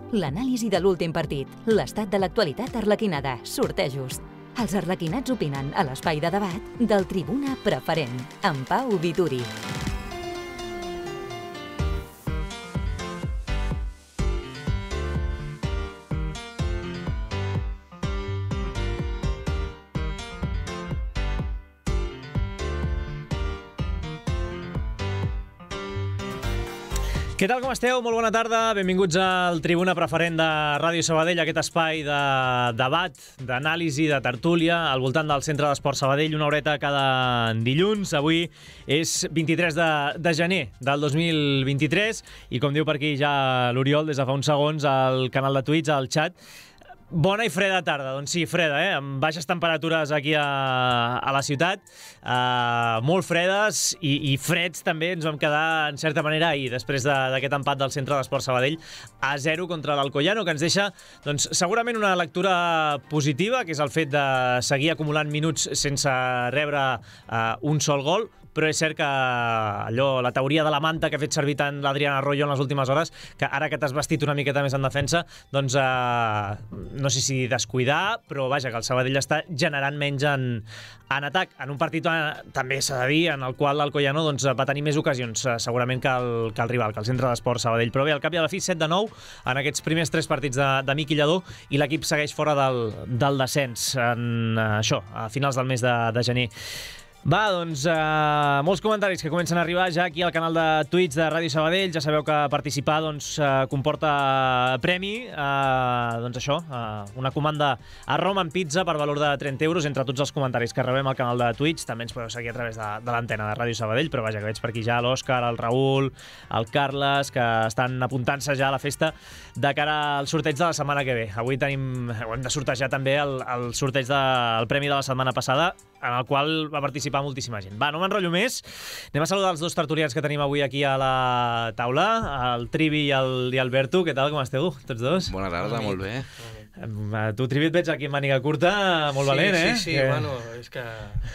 L'anàlisi de l'últim partit, l'estat de l'actualitat arlequinada, sortejos. Els arlequinats opinen a l'espai de debat del Tribuna Preferent, amb Pau Vituri. Què tal, com esteu? Molt bona tarda. Benvinguts al Tribuna Preferent de Ràdio Sabadell, aquest espai de debat, d'anàlisi, de tertúlia, al voltant del Centre d'Esport Sabadell, una horeta cada dilluns. Avui és 23 de gener del 2023 i, com diu per aquí ja l'Oriol, des de fa uns segons, al canal de Twitch, al xat, bona i freda tarda. Doncs sí, freda, amb baixes temperatures aquí a la ciutat, molt fredes i freds també. Ens vam quedar, en certa manera, ahir, després d'aquest empat del Centre d'Esport Sabadell a 0 contra l'Alcoyano, que ens deixa doncs, segurament una lectura positiva, que és el fet de seguir acumulant minuts sense rebre un sol gol. Però és cert que la teoria de la manta que ha fet servir tant l'Adrián Arroyo en les últimes hores, que ara que t'has vestit una miqueta més en defensa, doncs no sé si descuidar, però vaja, que el Sabadell està generant menys en atac, en un partit també s'ha de dir, en el qual l'Alcoyano doncs, va tenir més ocasions segurament que el rival, que el Centre d'Esport Sabadell. Però bé, al cap i a la fi, 7 de 9 en aquests primers 3 partits de Miqui Lladó, i l'equip segueix fora del descens a finals del mes de gener. Va, doncs, molts comentaris que comencen a arribar ja aquí al canal de Twitch de Ràdio Sabadell. Ja sabeu que participar comporta premi. Doncs això, una comanda a Roma en pizza per valor de 30 euros entre tots els comentaris que rebem al canal de Twitch. També ens podeu seguir a través de l'antena de Ràdio Sabadell, però vaja, que veig per aquí ja l'Òscar, el Raül, el Carles, que estan apuntant-se ja a la festa de cara al sorteig de la setmana que ve. Avui hem de sortejar també el sorteig del premi de la setmana passada, en el qual va participar moltíssima gent. Va, no m'enrotllo més. Anem a saludar els dos tertulians que tenim avui aquí a la taula, el Trivi i el Berto. Què tal, com esteu, tots dos? Bona tarda, molt bé. Tu, Trivi, et veig aquí amb màniga curta, molt valent, eh? Sí, bueno, és que...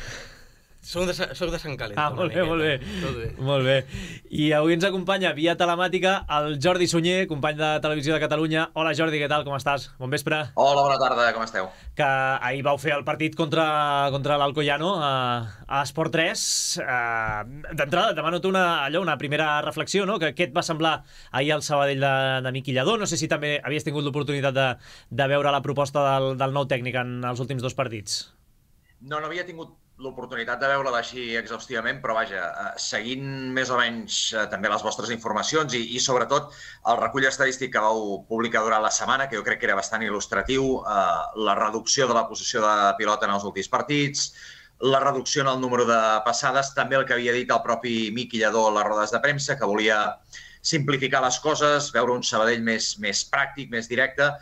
Soc de Sant Calent. Molt bé. Molt bé. I avui ens acompanya via telemàtica el Jordi Sunyer, company de Televisió de Catalunya. Hola, Jordi, què tal? Com estàs? Bon vespre. Hola, bona tarda, com esteu? Que ahir vau fer el partit contra l'Alcoyano a Esport 3. D'entrada, demano-te una primera reflexió, no? Què et va semblar ahir al Sabadell de Miqui Lladó? No sé si també havies tingut l'oportunitat de veure la proposta del nou tècnic en els últims dos partits. No havia tingut l'oportunitat de veure-la així exhaustivament, però vaja, seguint més o menys també les vostres informacions i sobretot el recull estadístic que vau publicar durant la setmana, que jo crec que era bastant il·lustratiu, la reducció de la possessió de pilota en els últims partits, la reducció en el número de passades, també el que havia dit el propi Miqui Lladó a les rodes de premsa, que volia simplificar les coses, veure un Sabadell més pràctic, més directe.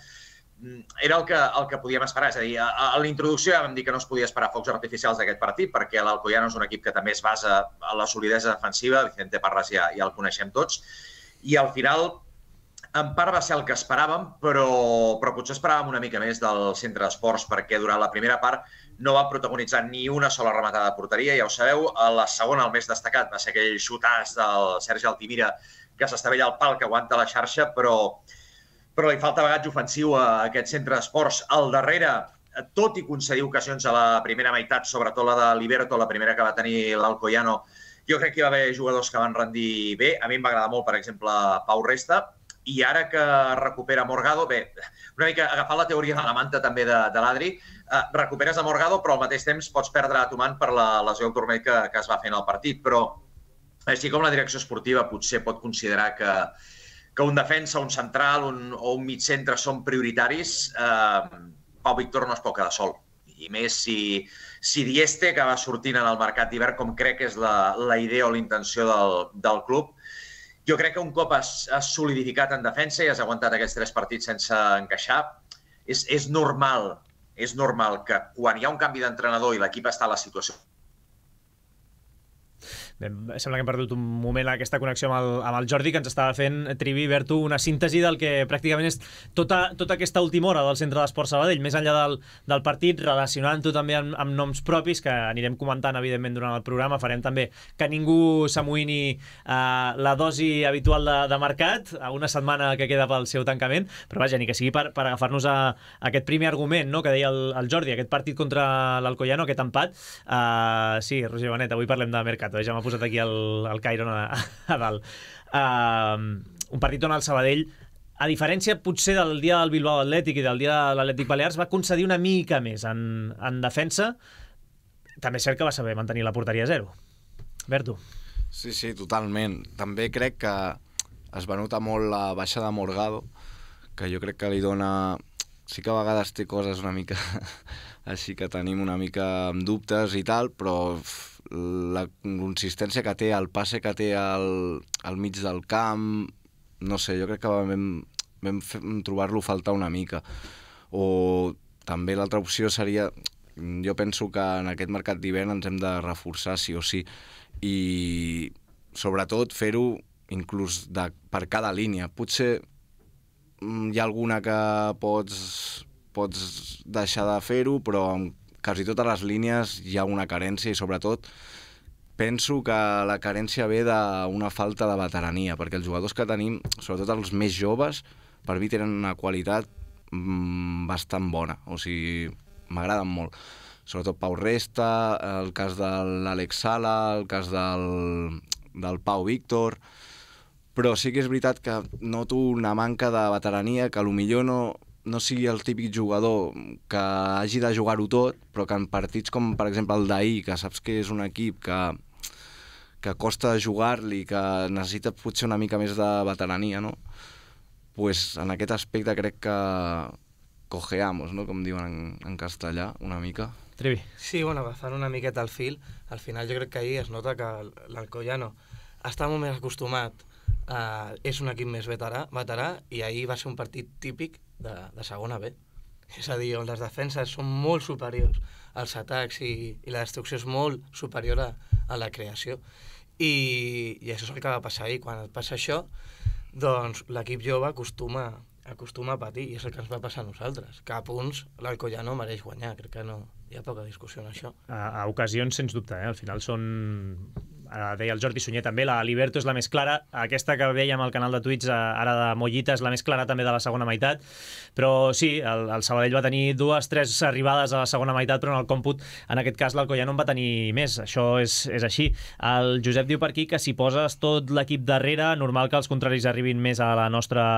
Era el que podíem esperar. És a dir, a la introducció ja vam dir que no es podia esperar focs artificials d'aquest partit, perquè l'Alcoyano és un equip que també es basa a la solidesa defensiva. Vicente Parras ja el coneixem tots. I al final, en part va ser el que esperàvem, però potser esperàvem una mica més del Centre d'Esports, perquè durant la primera part no va protagonitzar ni una sola rematada de porteria, ja ho sabeu. A la segona, el més destacat, va ser aquell xutàs del Sergi Altimira, que s'estavella al pal, que aguanta la xarxa, però li falta bagatge ofensiu a aquest Centre d'Esports. Al darrere, tot i concedir ocasions a la primera meitat, sobretot la de Liberto, la primera que va tenir l'Alcoyano, jo crec que hi va haver jugadors que van rendir bé. A mi em va agradar molt, per exemple, Pau Resta. I ara que recupera Morgado, bé, una mica agafant la teoria de la manta també de l'Adri, recuperes a Morgado, però al mateix temps pots perdre a Tuman per la lesió al turmell que es va fer en el partit. Però així com la direcció esportiva potser pot considerar que un defensa, un central o un mig centre són prioritaris, Pau Víctor no es pot quedar sol. I més si Dieste, que va sortint en el mercat d'hivern, com crec que és la idea o la intenció del club, jo crec que un cop has solidificat en defensa i has aguantat aquests 3 partits sense encaixar, és normal que quan hi ha un canvi d'entrenador i l'equip està a la situació Sembla que hem perdut un moment aquesta connexió amb el Jordi, que ens estava fent, Trivi, Berto, una síntesi del que pràcticament és tota aquesta última hora del Centre d'Esports Sabadell, més enllà del partit, relacionant-ho també amb noms propis, que anirem comentant, evidentment, durant el programa. Farem també que ningú s'amoïni la dosi habitual de mercat, a una setmana que queda pel seu tancament, però vaja, ni que sigui per agafar-nos a aquest primer argument, no?, que deia el Jordi, aquest partit contra l'Alcoyano, aquest empat. Sí, Roger Benet, avui parlem de Mercato, ja m'ha posat aquí el Cairon a dalt. Un partit on el Sabadell, a diferència potser del dia del Bilbao Atlètic i del dia de l'Atlètic Balears, va concedir una mica més en defensa. També és cert que va saber mantenir la porteria a 0. Berto. Sí, totalment. També crec que es va notar molt la baixa de Morgado, que jo crec que li dona... Sí que a vegades té coses una mica així que tenim una mica amb dubtes i tal, però la consistència que té, el passe que té al mig del camp, no sé, jo crec que vam trobar-lo faltar una mica. O també l'altra opció seria, jo penso que en aquest mercat d'hivern ens hem de reforçar sí o sí, i sobretot fer-ho inclús per cada línia. Potser hi ha alguna que pots deixar de fer-ho, però en quasi totes les línies hi ha una carència, i sobretot penso que la carència ve d'una falta de veterania, perquè els jugadors que tenim, sobretot els més joves, per mi tenen una qualitat bastant bona, o sigui, m'agraden molt. Sobretot Pau Resta, el cas de l'Àlex Sala, el cas del Pau Víctor... Però sí que és veritat que noto una manca de veterania, que potser no sigui el típic jugador que hagi de jugar-ho tot, però que en partits com, per exemple, el d'ahir, que saps que és un equip que costa jugar-li, que necessita potser una mica més de veterania, no? Pues en aquest aspecte crec que cojeamos, no?, com diuen en castellà, una mica. Trivi. Sí, bueno, agafant una miqueta el fil, al final jo crec que ahir es nota que l'Alcoyano està molt més acostumat, és un equip més veterà, i ahir va ser un partit típic de segona B. És a dir, on les defenses són molt superiors als atacs i la destrucció és molt superior a la creació. I això és el que va passar ahir. Quan et passa això, doncs l'equip jove acostuma a patir, i és el que ens va passar a nosaltres. Que a punts l'Alcoyano mereix guanyar, crec que no hi ha poca discussió en això. A ocasions, sens dubte, al final són... deia el Jordi Sunyer també, la Liberto és la més clara, aquesta que veiem al canal de Twitch ara de Mollita és la més clara també de la segona meitat, però sí, el Sabadell va tenir 2-3 arribades a la segona meitat, però en el còmput, en aquest cas l'Alcoyano en va tenir més, això és així. El Josep diu per aquí que si poses tot l'equip darrere, normal que els contraris arribin més a la nostra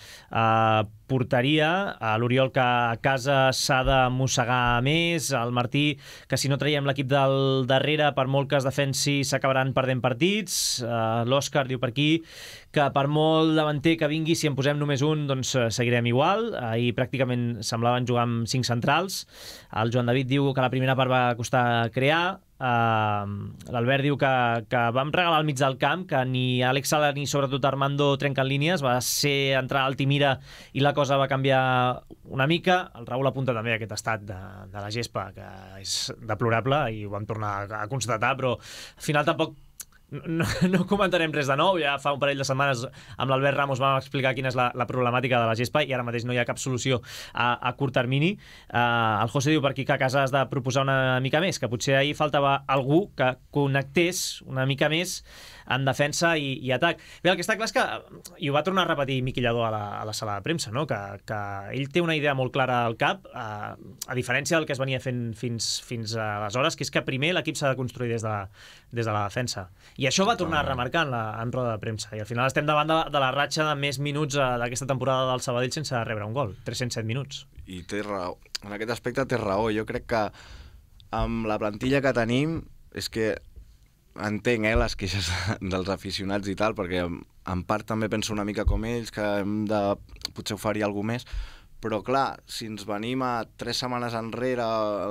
porteria, a l'Oriol que a casa s'ha de mossegar més, el Martí que si no traiem l'equip del darrere, per molt que es defensi s'acabaran perdent partits, l'Òscar diu per aquí que per molt davanter que vingui, si en posem només un, doncs seguirem igual. Ahir pràcticament semblaven jugar amb 5 centrals. El Joan David diu que la primera part va costar crear. L'Albert diu que vam regalar al mig del camp, que ni Àlex Sala ni sobretot Armando trenquen línies, va ser entrar a Altimira i la cosa va canviar una mica. El Raül apunta també aquest estat de la gespa, que és deplorable i ho vam tornar a constatar, però al final tampoc no comentarem res de nou. Ja fa un parell de setmanes amb l'Albert Ramos vam explicar quina és la problemàtica de la gespa i ara mateix no hi ha cap solució a curt termini. El José diu per aquí que a casa has de proposar una mica més, que potser ahir faltava algú que connectés una mica més en defensa i atac. Bé, el que està clar és que, i ho va tornar a repetir Miqui Lladó a la sala de premsa, no? que ell té una idea molt clara al cap, a diferència del que es venia fent fins aleshores, que és que primer l'equip s'ha de construir des de la defensa. I això va tornar a remarcar en roda de premsa. I al final estem davant de la ratxa de més minuts d'aquesta temporada del Sabadell sense rebre un gol. 307 minuts. I té raó. En aquest aspecte té raó. Jo crec que amb la plantilla que tenim és que entenc les queixes dels aficionats i tal, perquè en part també penso una mica com ells, que hem de potser oferir alguna més, però clar, si ens venim a 3 setmanes enrere,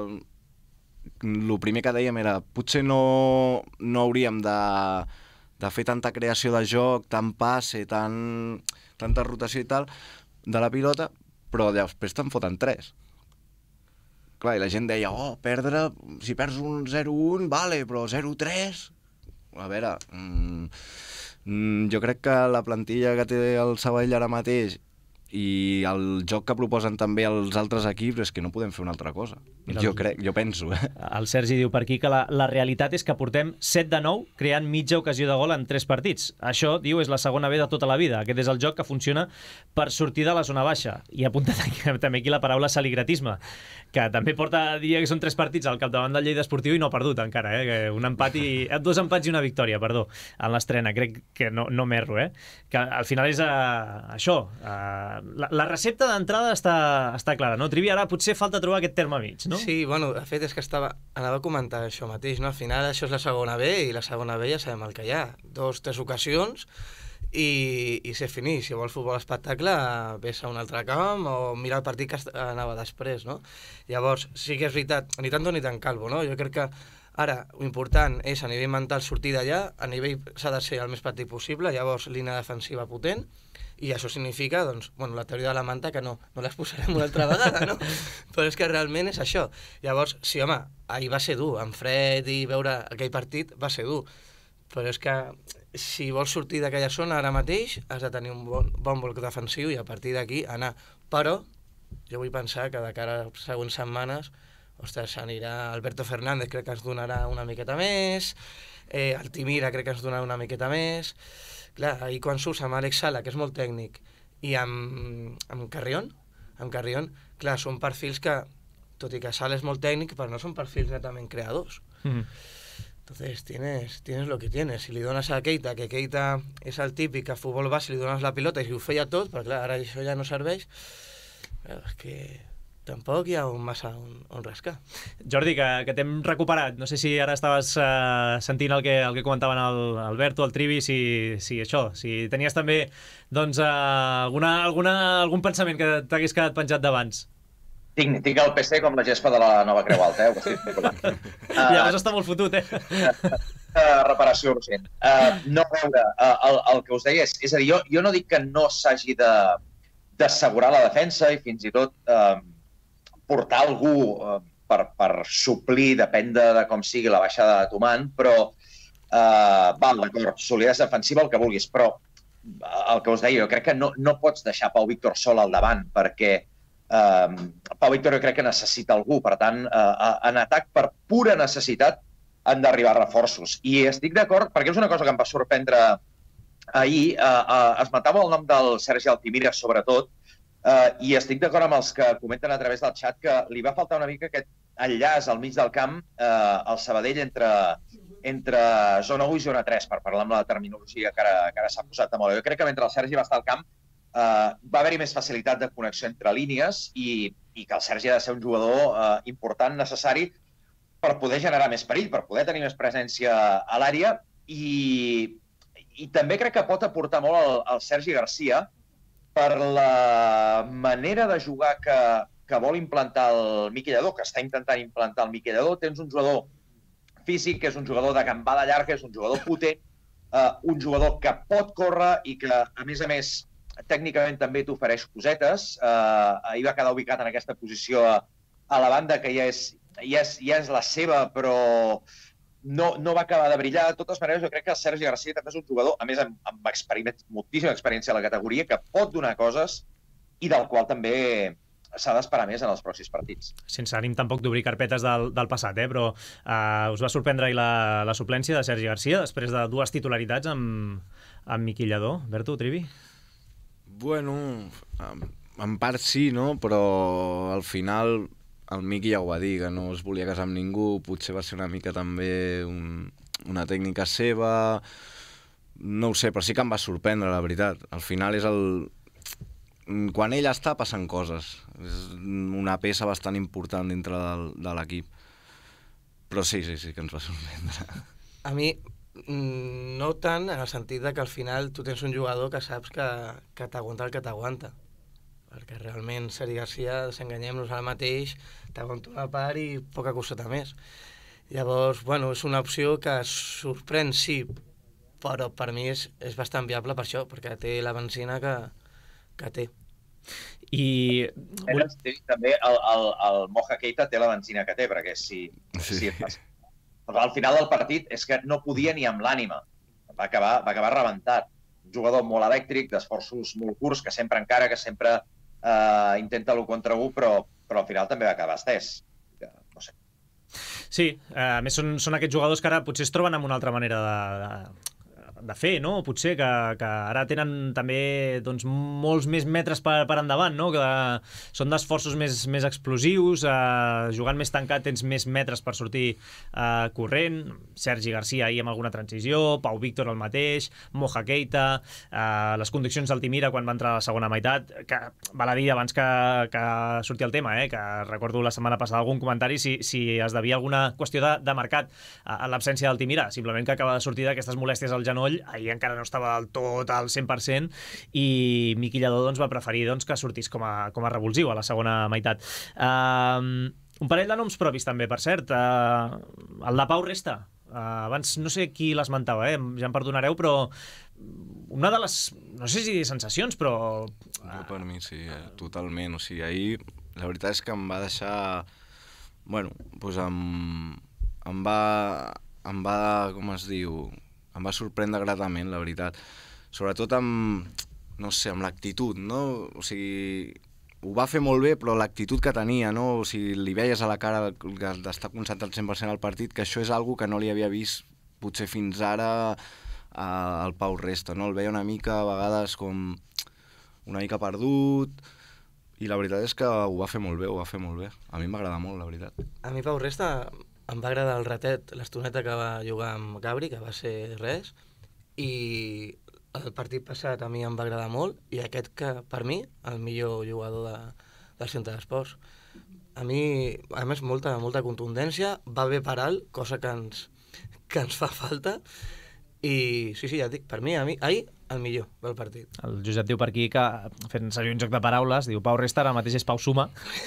el primer que dèiem era potser no hauríem de fer tanta creació de joc, tant passe, tanta rotació i tal, de la pilota, però després te'n foten 3. Clar, i la gent deia, perdre, si perds un 0-1, vale, però 0-3, a veure, jo crec que la plantilla que té el Sabadell ara mateix i el joc que proposen també els altres equips és que no podem fer una altra cosa. Jo penso. El Sergi diu per aquí que la realitat és que portem 7 de 9 creant mitja ocasió de gol en 3 partits. Això, diu, és la segona B de tota la vida. Aquest és el joc que funciona per sortir de la zona baixa. I ha apuntat també aquí la paraula saligratisme, que també porta, diria que són 3 partits al capdavant del Lleida Esportiu i no ha perdut encara, dos empats i una victòria, perdó, en l'estrena. Crec que no m'erro, que al final és això. La recepta d'entrada està clara, no? Trivi, ara potser falta trobar aquest terme mig, no? Sí, bueno, de fet és que anava a comentar això mateix, no? Al final això és la segona B i la segona B ja sabem el que hi ha. 2-3 ocasions i ser finit. Si vols futbol espectacle, ves a un altre camp o mira el partit que anava després, no? Llavors, sí que és veritat, ni tanto ni tan calvo, no? Jo crec que ara l'important és a nivell mental sortir d'allà, a nivell s'ha de ser el més petit possible, llavors línia defensiva potent, i això significa, doncs, bueno, la teoria de la manta, que no les posarem una altra vegada, no? Però és que realment és això. Llavors, sí, home, ahir va ser dur, en fred i veure aquell partit va ser dur, però és que si vols sortir d'aquella zona ara mateix has de tenir un bon bloc defensiu i a partir d'aquí anar. Però jo vull pensar que de cara a les següents setmanes, ostres, anirà Alberto Fernández, crec que ens donarà una miqueta més, Altimira crec que ens donarà una miqueta més. Clar, ahir quan surts amb Àlex Sala, que és molt tècnic, i amb Carrión, clar, són perfils que, tot i que Sala és molt tècnic, però no són perfils netament creadors. Entonces tienes lo que tienes. Si li dones a Keita, que Keita és el típic que a futbol base li dones la pilota i si ho feia tot, però clar, ara això ja no serveix, és que tampoc hi ha massa on rascar. Jordi, que t'hem recuperat. No sé si ara estaves sentint el que comentaven l'Alberto, el Trivi, si tenies també doncs, algun pensament que t'hagués quedat penjat d'abans. Tinc el PC com la gespa de la nova Creu Alta, Llavors està molt fotut, reparació urgent. No, a veure, el que us deia és a dir, jo no dic que no s'hagi d'assegurar la defensa i fins i tot portar algú per suplir, depèn de com sigui la baixada de Tuman, però, d'acord, solidesa defensiva, el que vulguis, però el que us deia, jo crec que no pots deixar Pau Víctor sol al davant, perquè Pau Víctor jo crec que necessita algú, per tant, en atac per pura necessitat han d'arribar reforços. I estic d'acord, perquè és una cosa que em va sorprendre ahir, esmentava el nom del Sergi Altimira, sobretot, i estic d'acord amb els que comenten a través del xat que li va faltar una mica aquest enllaç al mig del camp al Sabadell entre zona 1 i zona 3, per parlar amb la terminologia que ara s'ha posat de moda. Jo crec que mentre el Sergi va estar al camp va haver-hi més facilitat de connexió entre línies i que el Sergi ha de ser un jugador important, necessari, per poder generar més perill, per poder tenir més presència a l'àrea i també crec que pot aportar molt el Sergi Garcia per la manera de jugar que vol implantar el Miqui Lladó, que està intentant implantar el Miqui Lladó. Tens un jugador físic, que és un jugador de gambada llarga, és un jugador potent, un jugador que pot córrer i que, a més, tècnicament també t'ofereix cosetes. Ahir va quedar ubicat en aquesta posició a la banda, que ja és la seva, però no va acabar de brillar. De totes maneres, jo crec que el Sergi Garcia també és un jugador, a més amb moltíssima experiència a la categoria, que pot donar coses i del qual també s'ha d'esperar més en els pròxims partits. Sense ànim tampoc d'obrir carpetes del passat, però us va sorprendre ahir la suplència de Sergi Garcia després de 2 titularitats amb Miqui Lladó. Berto, Trivi? Bueno, en part sí, no? Però al final el Miqui ja ho va dir, que no es volia casar amb ningú, potser va ser una mica també una tècnica seva, no ho sé, però sí que em va sorprendre, la veritat. Al final és quan ell està passen coses, és una peça bastant important dintre de l'equip, però sí que ens va sorprendre. A mi no tant en el sentit que al final tu tens un jugador que saps que t'aguanta el que t'aguanta, perquè realment Sergi Garcia, desenganyem-nos ara mateix, t'aguanta una part i poca coseta més. Llavors, bueno, és una opció que sorprèn, sí, però per mi és bastant viable per això, perquè té la benzina que té. I també el Moja Keita té la benzina que té, perquè si et passa Però al final del partit és que no podia ni amb l'ànima. Va acabar rebentat. Un jugador molt elèctric, d'esforços molt curts, que sempre encara, que sempre intenta l'1 contra 1, però al final també va acabar estès. No sé. Sí, a més són aquests jugadors que ara potser es troben amb una altra manera de fer, no? Potser que ara tenen també doncs, molts més metres per endavant, no? Que són d'esforços més explosius, jugant més tancat tens més metres per sortir corrent. Sergi Garcia ahir amb alguna transició, Pau Víctor el mateix, Moja Keita, les condicions d'Altimira quan va entrar a la segona meitat, que val a dir abans que surti el tema, que recordo la setmana passada algun comentari si es devia alguna qüestió de mercat a l'absència d'Altimira, simplement que acaba de sortir d'aquestes molèsties al genoll, ahir encara no estava del tot al 100% i Miqui Lladó va preferir que sortís com a revulsiu a la segona meitat. Un parell de noms propis també, per cert. El de Pau Resta. Abans no sé qui l'esmentava, ja em perdonareu, però una de les, no sé si sensacions, però... Jo per mi sí, totalment. O sigui, ahir la veritat és que em va deixar... Bueno, doncs em va, com es diu... Em va sorprendre gratament, la veritat. Sobretot amb, no sé, amb l'actitud, no? O sigui, ho va fer molt bé, però l'actitud que tenia, no? O sigui, li veies a la cara d'estar concentrat al 100% al partit, que això és algo que no li havia vist potser fins ara al Pau Resta, no? El veia una mica, a vegades, com una mica perdut, i la veritat és que ho va fer molt bé, ho va fer molt bé. A mi m'agrada molt, la veritat. A mi Pau Resta em va agradar el ratet, l'estoneta que va jugar amb Gabri, que va ser res, i el partit passat a mi em va agradar molt, i aquest que, per mi, el millor jugador del centre d'esports. A mi, a més, molta contundència, va bé per alt, cosa que ens fa falta, i sí, ja et dic, per mi, ahir, el millor del partit. El Josep diu per aquí que, fent servir un joc de paraules, diu Pau Resta ara mateix és Pau Suma.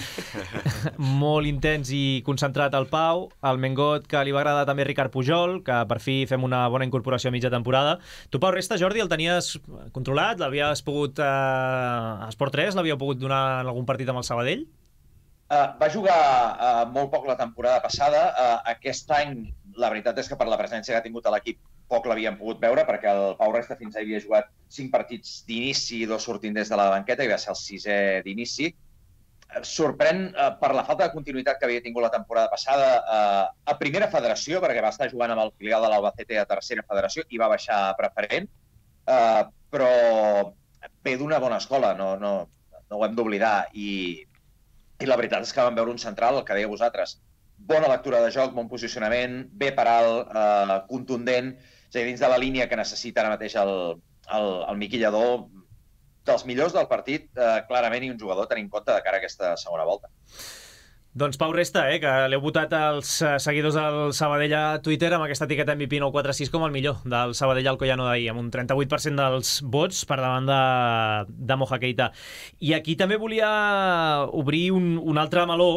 Molt intens i concentrat el Pau. El Mengot, que li va agradar també Ricard Pujol, que per fi fem una bona incorporació a mitja temporada. Tu, Pau Resta, Jordi, el tenies controlat? L'havies pogut... a Esport 3 l'havíeu pogut donar en algun partit amb el Sabadell? Va jugar molt poc la temporada passada. Aquest any, la veritat és que per la presència que ha tingut a l'equip poc l'havíem pogut veure, perquè el Pau Resta fins ahir havia jugat 5 partits d'inici i 2 sortint des de la banqueta, i va ser el 6è d'inici. Sorprèn per la falta de continuïtat que havia tingut la temporada passada a primera federació, perquè va estar jugant amb el filial de l'Albacete a tercera federació i va baixar a preferent, però ve d'una bona escola, no ho hem d'oblidar, i la veritat és que vam veure un central, el que dèieu vosaltres, bona lectura de joc, bon posicionament, bé per alt, contundent, és a dir, dins de la línia que necessita ara mateix el Miqui Lladó, dels millors del partit, clarament, i un jugador a tenir en compte de cara a aquesta segona volta. Doncs Pau Resta, que l'heu votat els seguidors del Sabadell a Twitter amb aquesta etiqueta MVP 946 com el millor del Sabadell Alcoyano d'ahir, amb un 38% dels vots per davant de Moja Keita. I aquí també volia obrir un altre meló.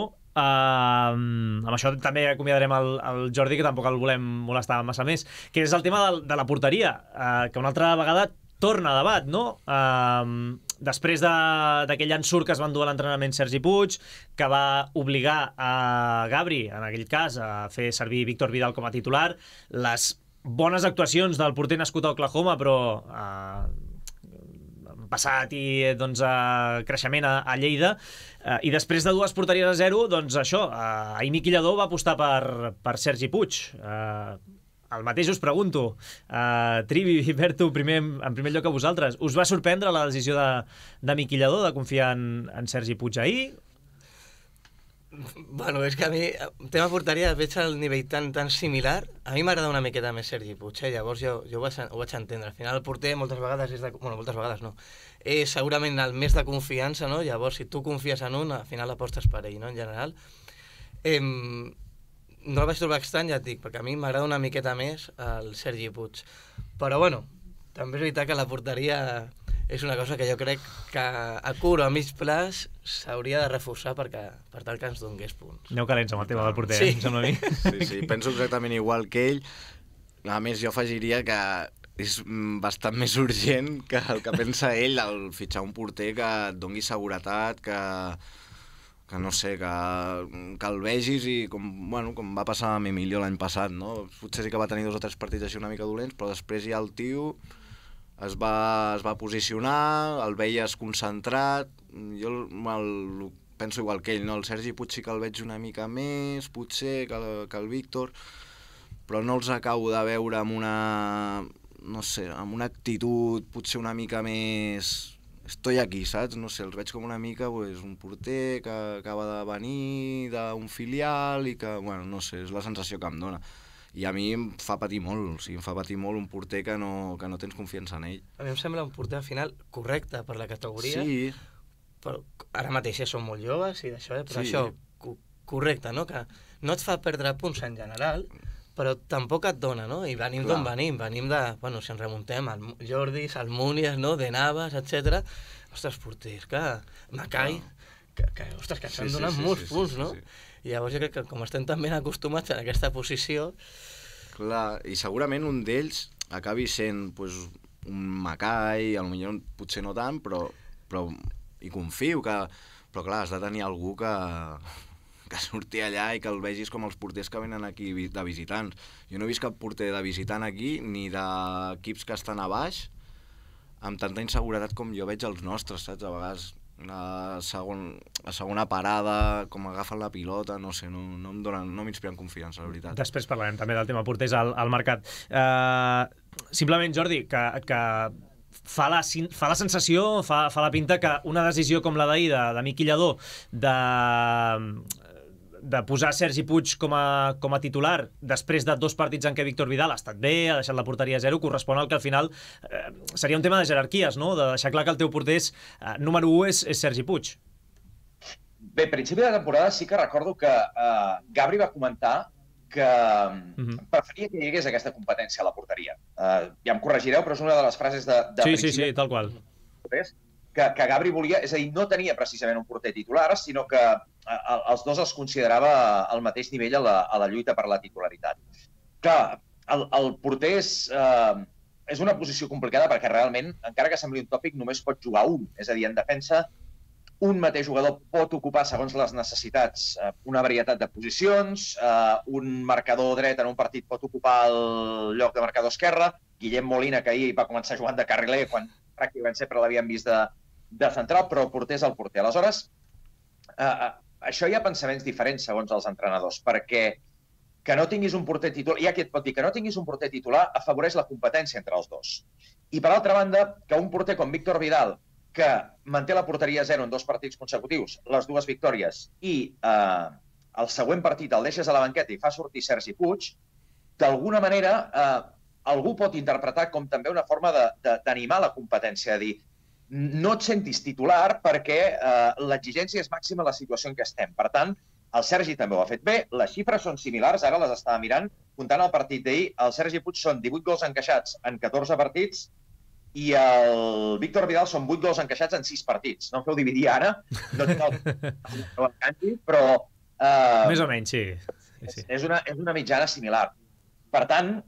Amb això també acomiadarem el Jordi, que tampoc el volem molestar massa més, que és el tema de la porteria, que una altra vegada torna a debat, no? Després d'aquell ensurt que es va endur a l'entrenament Sergi Puig, que va obligar a Gabri, en aquell cas, a fer servir Víctor Vidal com a titular, les bones actuacions del porter nascut a Oklahoma, però passat i creixement a Lleida, i després de 2 porteries a 0, doncs això, ahir Miqui Lladó va apostar per Sergi Puig. El mateix us pregunto, Trivi i Berto, en primer lloc a vosaltres, us va sorprendre la decisió de Miqui Lladó de confiar en Sergi Puig ahir? Bueno, és que a mi, tema porteria, veig el nivell tan similar. A mi m'agrada una miqueta més Sergi Puig, llavors jo ho vaig entendre. Al final el porter moltes vegades és moltes vegades no. És segurament el més de confiança, no? Llavors, si tu confies en un, al final apostes per ell, no? En general. No el vaig trobar estrany, ja et dic, perquè a mi m'agrada una miqueta més el Sergi Puig. Però bueno, també és veritat que la porteria és una cosa que jo crec que a curt o a mig plaç s'hauria de reforçar per tal que ens donés punts. Aneu calents amb el tema del porter, sí. Em sembla a mi. Sí, penso exactament igual que ell. A més, jo afegiria que és bastant més urgent que el que pensa ell, el fitxar un porter que et doni seguretat, que que no sé, que el vegis i com va passar amb Emilio l'any passat, no? Potser sí que va tenir 2 o 3 partits així una mica dolents, però després ja el tio es va posicionar, el veies concentrat, jo penso igual que ell, no? El Sergi Puig sí que el veig una mica més, potser, que el Víctor, però no els acabo de veure amb una actitud potser una mica més... Estoy aquí, saps? No sé, els veig com una mica un porter que acaba de venir d'un filial i que, no sé, és la sensació que em dona. I a mi em fa patir molt, un porter que no tens confiança en ell. A mi em sembla un porter al final correcte per la categoria, sí. Però ara mateix són molt joves i d'això, però sí. Això, correcte, no? Que no et fa perdre punts en general, però tampoc et dona, no? I venim d'on venim de, si ens remuntem, al Jordis, al Munies, no? De Navas, etc. Ostres, porters, que Macai, que s'han donat molts punts, no? I llavors jo crec que com estem tan ben acostumats a aquesta posició... Clar, i segurament un d'ells acabi sent un Macai, potser no tant, però hi confio que... Però clar, has de tenir algú que surti allà i que el vegis com els porters que venen aquí de visitants. Jo no he vist cap porter de visitant aquí, ni d'equips que estan a baix, amb tanta inseguretat com jo veig els nostres, saps? A vegades a segona parada, com agafen la pilota, no sé, no m'inspiren confiança, la veritat. Després parlarem també del tema porters al mercat. Simplement, Jordi, que fa la sensació, fa la pinta que una decisió com la d'ahir de Miqui Lladó de posar Sergi Puig com a titular després de 2 partits en què Víctor Vidal ha estat bé, ha deixat la porteria a 0, correspon al que al final seria un tema de jerarquies, no? De deixar clar que el teu porter número 1 és Sergi Puig. Bé, a principi de temporada sí que recordo que Gabri va comentar que preferia que hi hagués aquesta competència a la porteria. Ja em corregireu, però és una de les frases de Sí, tal qual. Que Gabri volia, és a dir, no tenia precisament un porter titular, sinó que els dos els considerava al mateix nivell a la lluita per la titularitat. Clar, el porter és una posició complicada perquè realment, encara que sembli un tòpic, només pot jugar un. És a dir, en defensa, un mateix jugador pot ocupar, segons les necessitats, una varietat de posicions, un marcador dret en un partit pot ocupar el lloc de marcador esquerre, Guillem Molina, que ahir va començar jugant de carriler, quan pràcticament sempre l'havíem vist de central, però el porter és el porter. Aleshores, això hi ha pensaments diferents segons els entrenadors, perquè que no tinguis un porter titular, hi ha qui et pot dir que no tinguis un porter titular afavoreix la competència entre els dos. I per altra banda, que un porter com Víctor Vidal, que manté la porteria a 0 en 2 partits consecutius, les 2 victòries, i el següent partit el deixes a la banqueta i fa sortir Sergi Puig, d'alguna manera algú pot interpretar com també una forma d'animar la competència, de dir, no et sentis titular perquè l'exigència és màxima a la situació en què estem. Per tant, el Sergi també ho ha fet bé, les xifres són similars, ara les estava mirant, comptant el partit d'ahir, el Sergi Puig són 18 gols encaixats en 14 partits i el Víctor Vidal són 8 gols encaixats en 6 partits. No em feu dividir ara, no tinc el canvi, però... Més o menys, sí. És una mitjana similar. Per tant,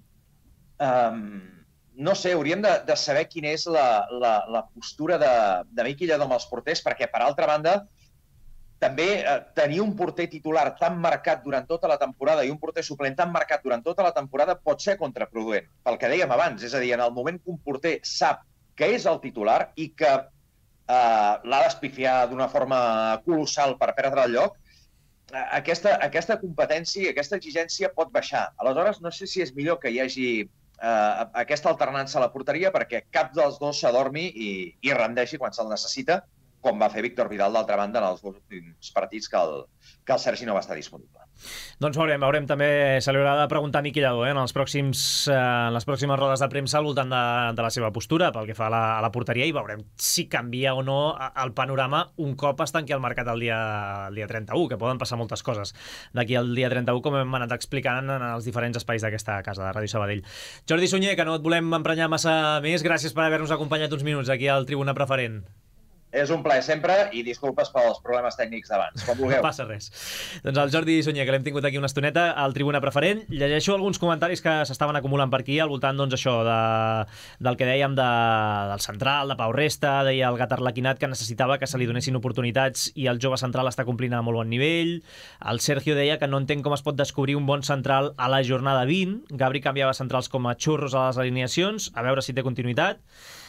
no sé, hauríem de saber quina és la postura de Miqui Lladó amb els porters, perquè, per altra banda, també tenir un porter titular tan marcat durant tota la temporada i un porter suplent tan marcat durant tota la temporada pot ser contraproduent, pel que dèiem abans. És a dir, en el moment que un porter sap que és el titular i que l'ha d'espifiar d'una forma colossal per perdre el lloc, aquesta competència i aquesta exigència pot baixar. Aleshores, no sé si és millor que hi hagi aquesta alternança a la porteria perquè cap dels dos s'adormi i rendeixi quan se'l necessita, com va fer Víctor Vidal, d'altra banda, en els últims partits que el Sergi no va estar disponible. Doncs veurem també, se li haurà de preguntar a Miqui Lladó en les pròximes rodes de premsa al voltant de la seva postura pel que fa a la porteria i veurem si canvia o no el panorama un cop es tanqui el mercat el dia 31, que poden passar moltes coses d'aquí al dia 31, com hem anat explicant en els diferents espais d'aquesta casa de Ràdio Sabadell. Jordi Sunyer, que no et volem emprenyar massa més, gràcies per haver-nos acompanyat uns minuts aquí al Tribuna Preferent. És un plaer sempre i disculpes pels problemes tècnics d'abans, com vulgueu. No passa res. Doncs el Jordi Sunyer, que l'hem tingut aquí una estoneta, al Tribuna Preferent. Llegeixo alguns comentaris que s'estaven acumulant per aquí al voltant, doncs, això, del que dèiem del central, de Pau Resta, deia el Gat Arlequinat que necessitava que se li donessin oportunitats i el jove central està complint a molt bon nivell. El Sergio deia que no entén com es pot descobrir un bon central a la jornada 20. Gabri canviava centrals com a xurros a les alineacions, a veure si té continuïtat.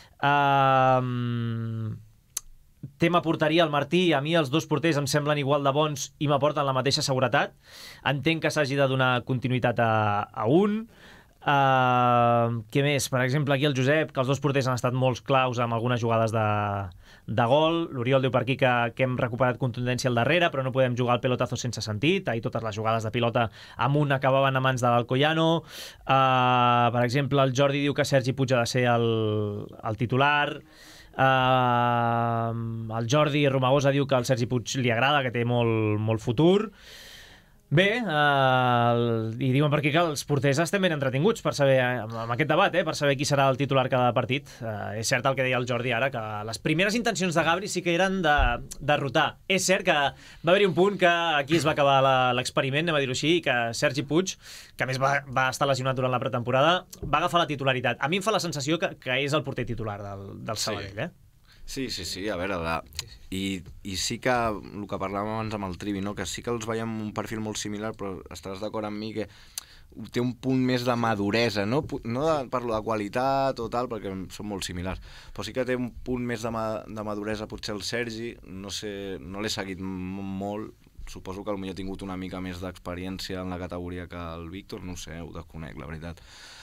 Tema porteria, el Martí, a mi els dos porters em semblen igual de bons i m'aporten la mateixa seguretat. Entenc que s'hagi de donar continuïtat a un. Què més? Per exemple, aquí el Josep, que els dos porters han estat molt claus amb algunes jugades de gol. L'Oriol diu per aquí que hem recuperat contundència al darrere, però no podem jugar al pelotazo sense sentit. Ahir totes les jugades de pilota amunt acabaven a mans de l'Alcoyano. Per exemple, el Jordi diu que Sergi Puig ha de ser el titular. El Jordi Romagosa diu que al Sergi Puig li agrada, que té molt futur. Bé, i diuen per aquí que els porters estem ben entretinguts per saber, amb aquest debat, per saber qui serà el titular cada partit. És cert el que deia el Jordi ara, que les primeres intencions de Gabri sí que eren de rotar. És cert que va haver-hi un punt que aquí es va acabar l'experiment, anem a dir-ho així, i que Sergi Puig, que a més va estar lesionat durant la pretemporada, va agafar la titularitat. A mi em fa la sensació que és el porter titular del Sabadell, Sí, a veure, i sí que el que parlàvem abans amb el Trivi, no? Que sí que els veiem un perfil molt similar, però estaràs d'acord amb mi que té un punt més de maduresa, no parlo de qualitat o tal, perquè són molt similars, però sí que té un punt més de maduresa potser el Sergi, no sé, no l'he seguit molt, suposo que potser ha tingut una mica més d'experiència en la categoria que el Víctor, no sé, ho desconec, la veritat.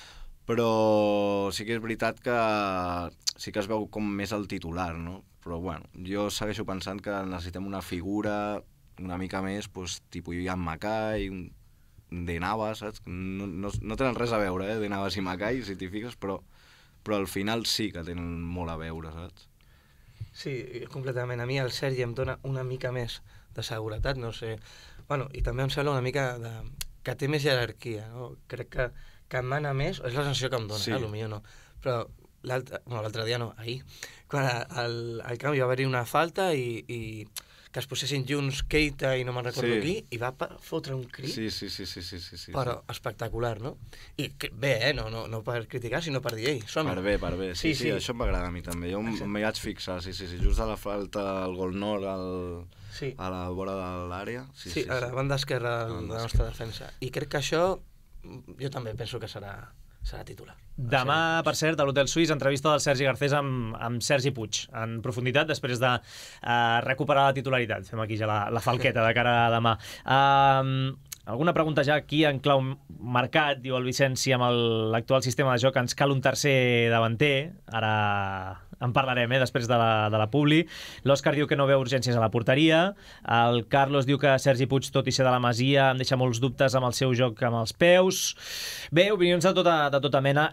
Però sí que és veritat que sí que es veu com més el titular, no? Però bueno, jo segueixo pensant que necessitem una figura una mica més, tipus Ian Mackay, De Navas, saps? No tenen res a veure, De Navas i Mackay, si t'hi fixes, però al final sí que tenen molt a veure, saps? Sí, completament. A mi el Sergi em dona una mica més de seguretat, no sé. Bueno, i també em sembla una mica que té més jerarquia, no? Crec que mana més, és la sensació que em dona, potser no. Però l'altre dia no, ahir, quan al canvi va haver-hi una falta i que es posessin junts Keita i no me'n recordo qui, i va fotre un crit, però espectacular, no? I bé, no per criticar, sinó per dir, som-hi. Per bé, sí, això em va agradar a mi també, jo m'hi vaig fixar, just a la falta, el gol nord, a la vora de l'àrea. Sí, a la banda esquerra de la nostra defensa. I crec que això, jo també penso que serà titular. Demà, per cert, a l'Hotel Suís, entrevista del Sergi Garcés amb Sergi Puig, en profunditat, després de recuperar la titularitat. Fem aquí ja la falqueta de cara a demà. Alguna pregunta ja aquí en clau mercat, diu el Vicenci, amb l'actual sistema de joc ens cal un tercer davanter, ara en parlarem després de la publi. L'Òscar diu que no veu urgències a la porteria, el Carlos diu que Sergi Puig, tot i ser de la Masia, em deixa molts dubtes amb el seu joc amb els peus. Bé, opinions de tota mena,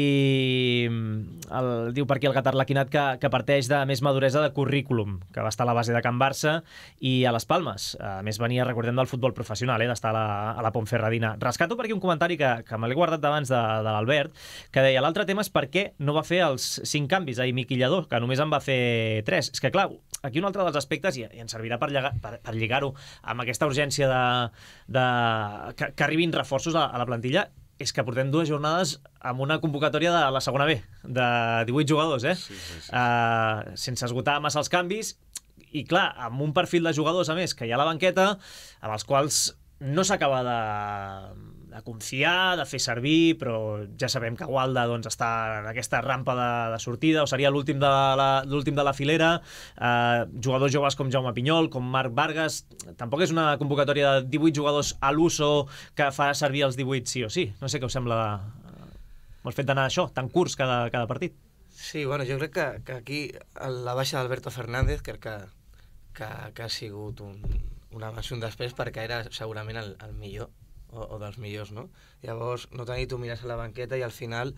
i diu per aquí el Gat Arlequinat que parteix de més maduresa de currículum, que va estar a la base de Can Barça i a les Palmes. A més, venia, recordem, del futbol professional, d'estar a la Pontferradina. Rescato per aquí un comentari que me l'he guardat d'abans de l'Albert, que deia, l'altre tema és per què no va fer els 5 canvis ahir Miquillador, que només en va fer 3. És que, clar, aquí un altre dels aspectes, i ens servirà per lligar-ho amb aquesta urgència que arribin reforços a la plantilla, és que portem 2 jornades amb una convocatòria de la segona B, de 18 jugadors, sense esgotar massa els canvis, i clar, amb un perfil de jugadors, a més, que hi ha a la banqueta, amb els quals no s'acaba de confiar, de fer servir, però ja sabem que Gualda està en aquesta rampa de sortida, o seria l'últim de la filera. Jugadors joves com Jaume Pinyol, com Marc Vargas, tampoc és una convocatòria de 18 jugadors a l'uso que fa servir els 18 sí o sí. No sé què us sembla el fet d'anar això, tan curts cada partit. Sí, bueno, jo crec que aquí la baixa d'Alberto Fernández crec que ha sigut un abans i un després, perquè era segurament el millor o dels millors, no? Llavors, no tenir tu mires a la banqueta i al final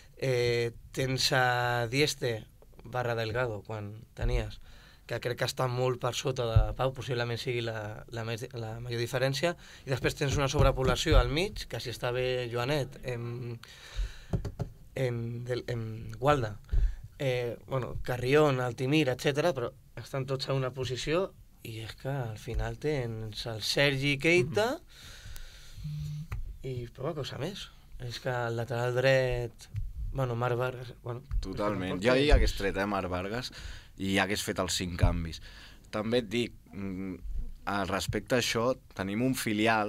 tens a Dieste / Delgado quan tenies, que crec que està molt per sota de Pau, possiblement sigui la major diferència, i després tens una sobrepoblació al mig, que si està bé Joanet, Gualda, Carrión, Altimir, etc, però estan tots a una posició i és que al final tens el Sergi Keita i poca cosa més. És que el lateral dret, Marc Vargas... Totalment. Jo hi hagués tret, Marc Vargas, i hagués fet els 5 canvis. També et dic, respecte a això, tenim un filial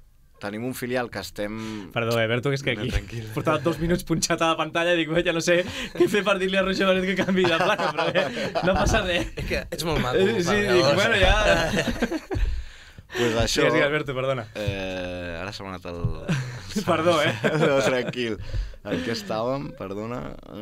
que estem... Perdó, Berto, que és que aquí portava 2 minuts punxat a la pantalla i dic, ja no sé què fer per dir-li a Roger Benet que canvi de placa, però no passa res. És que ets molt maco. Sí, dic, bueno, ja... Pues això... Digues, Berto, perdona. Ara s'ha anat el... Perdó, No, tranquil. En què estàvem? Perdona...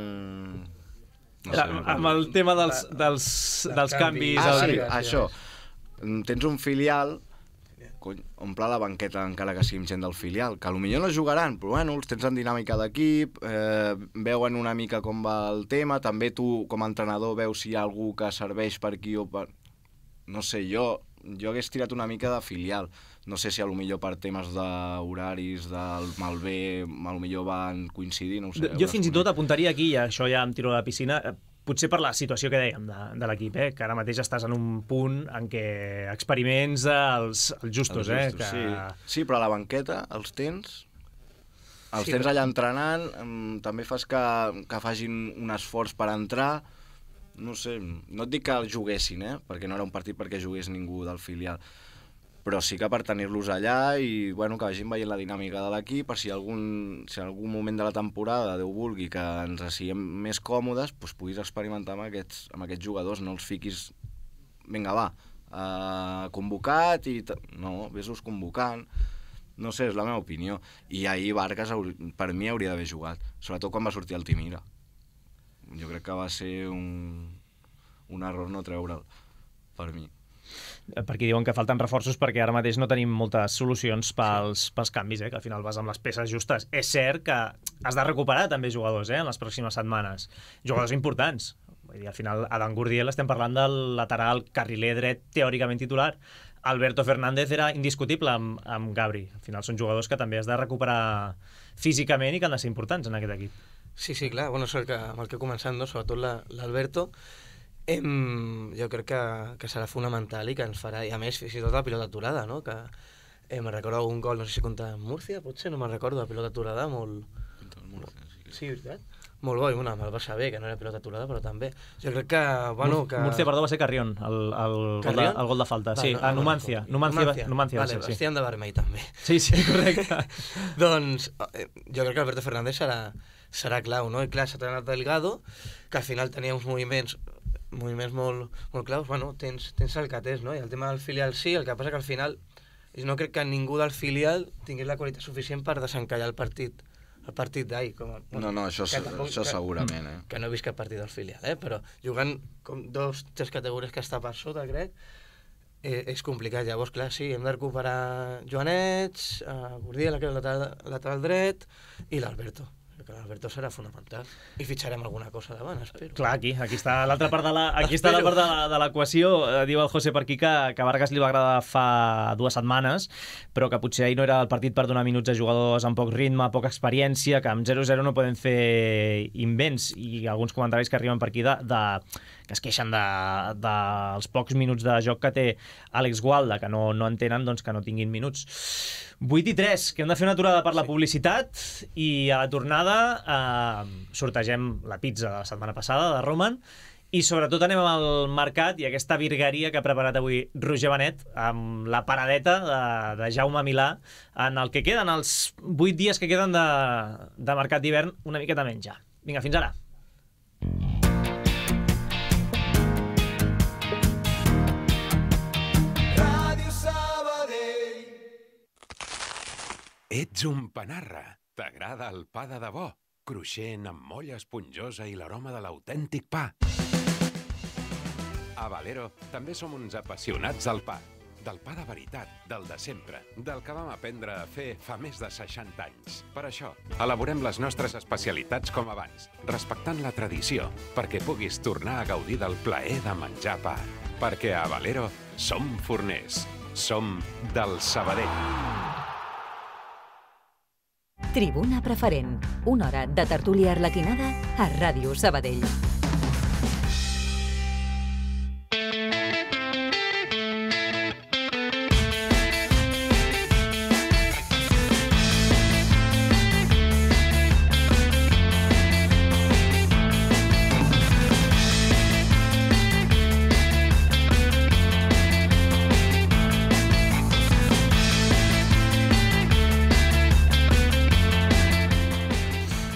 No sé, amb el tema dels canvis... Sí, això. Tens un filial, omple la banqueta encara que siguin gent del filial, que potser no jugaran, però bueno, els tens en dinàmica d'equip, veuen una mica com va el tema, també tu com a entrenador veus si hi ha algú que serveix per aquí o per... No sé, jo hagués tirat una mica de filial. No sé si potser per temes d'horaris, del malbé, potser van coincidir, no ho sé. Jo fins i tot apuntaria aquí, i això ja em tiro a la piscina, potser per la situació que dèiem de l'equip, que ara mateix estàs en un punt en què experiments els justos. Sí, però a la banqueta els tens allà entrenant, també fas que facin un esforç per entrar, no sé, no et dic que juguessin, perquè no era un partit perquè jugués ningú del filial, però sí que per tenir-los allà i que vagin veient la dinàmica de l'equip, per si algun moment de la temporada, Déu vulgui, que ens siguem més còmodes, puguis experimentar amb aquests jugadors, no els fiquis, vinga, va, convocat i... No, ves-los convocant, no sé, és la meva opinió. I ahir Vargas, per mi, hauria d'haver jugat, sobretot quan va sortir Altimira. Jo crec que va ser un error no treure'l, per mi. Perquè diuen que falten reforços perquè ara mateix no tenim moltes solucions pels canvis, que al final vas amb les peces justes. És cert que has de recuperar també jugadors en les pròximes setmanes, jugadors importants. Vull dir, al final, Adam Gurdiel estem parlant del lateral carriler dret teòricament titular. Alberto Fernández era indiscutible amb Gabri. Al final són jugadors que també has de recuperar físicament i que han de ser importants en aquest equip. Sí, clar, amb el que he començat, sobretot l'Alberto, jo crec que serà fonamental i que ens farà, i a més, fins i tot la pilota aturada, que me'n recordo algun gol, no sé si compta Múrcia, potser, no me'n recordo, la pilota aturada, molt... Sí, veritat? Molt bo, i me'l va saber, que no era pilota aturada, però també. Jo crec que... Múrcia, perdó, va ser Carrión, el gol de falta. Sí, a Numancia. Numancia va ser, sí. Vestíem de vermell, també. Sí, correcte. Doncs jo crec que Alberto Fernández serà clau, no? I clar, s'ha trenat Delgado, que al final tenia uns moviments molt claus. Tens el catès, no? I el tema del filial sí, el que passa que al final no crec que ningú del filial tingués la qualitat suficient per desencallar el partit d'ahir. No, això segurament. Que no he vist cap partit del filial, però jugant com 2-3 categories que està per sota, crec, és complicat. Llavors, clar, sí, hem de recuperar Joanets, Gurdiel, que és el lateral dret, i l'Alberto. Que l'Alberto serà fonamental. I fitxarem alguna cosa davant, espero. Clar, aquí està l'altra part de l'equació. Diu el José per aquí que Vargas li va agradar fa 2 setmanes, però que potser ahir no era el partit per donar minuts a jugadors amb poc ritme, poca experiència, que amb 0-0 no poden fer invents, i alguns comentaris que arriben per aquí que es queixen dels pocs minuts de joc que té Àlex Gualda, que no entenen que no tinguin minuts. 8:03, que hem de fer una aturada per la publicitat, i a la tornada sortegem la pizza de la setmana passada de Roman, i sobretot anem al mercat i aquesta virgueria que ha preparat avui Roger Benet amb la paradeta de Jaume Milà en el que queden, els 8 dies que queden de mercat d'hivern, una miqueta menys ja. Vinga, fins ara. Ets un panarra. T'agrada el pa de debò, cruixent, amb molla esponjosa i l'aroma de l'autèntic pa. A Valero també som uns apassionats del pa. Del pa de veritat, del de sempre, del que vam aprendre a fer fa més de 60 anys. Per això, elaborem les nostres especialitats com abans, respectant la tradició, perquè puguis tornar a gaudir del plaer de menjar pa. Perquè a Valero som forners, som del Sabadell. Tribuna Preferent, una hora de tertúlia arlequinada a Ràdio Sabadell.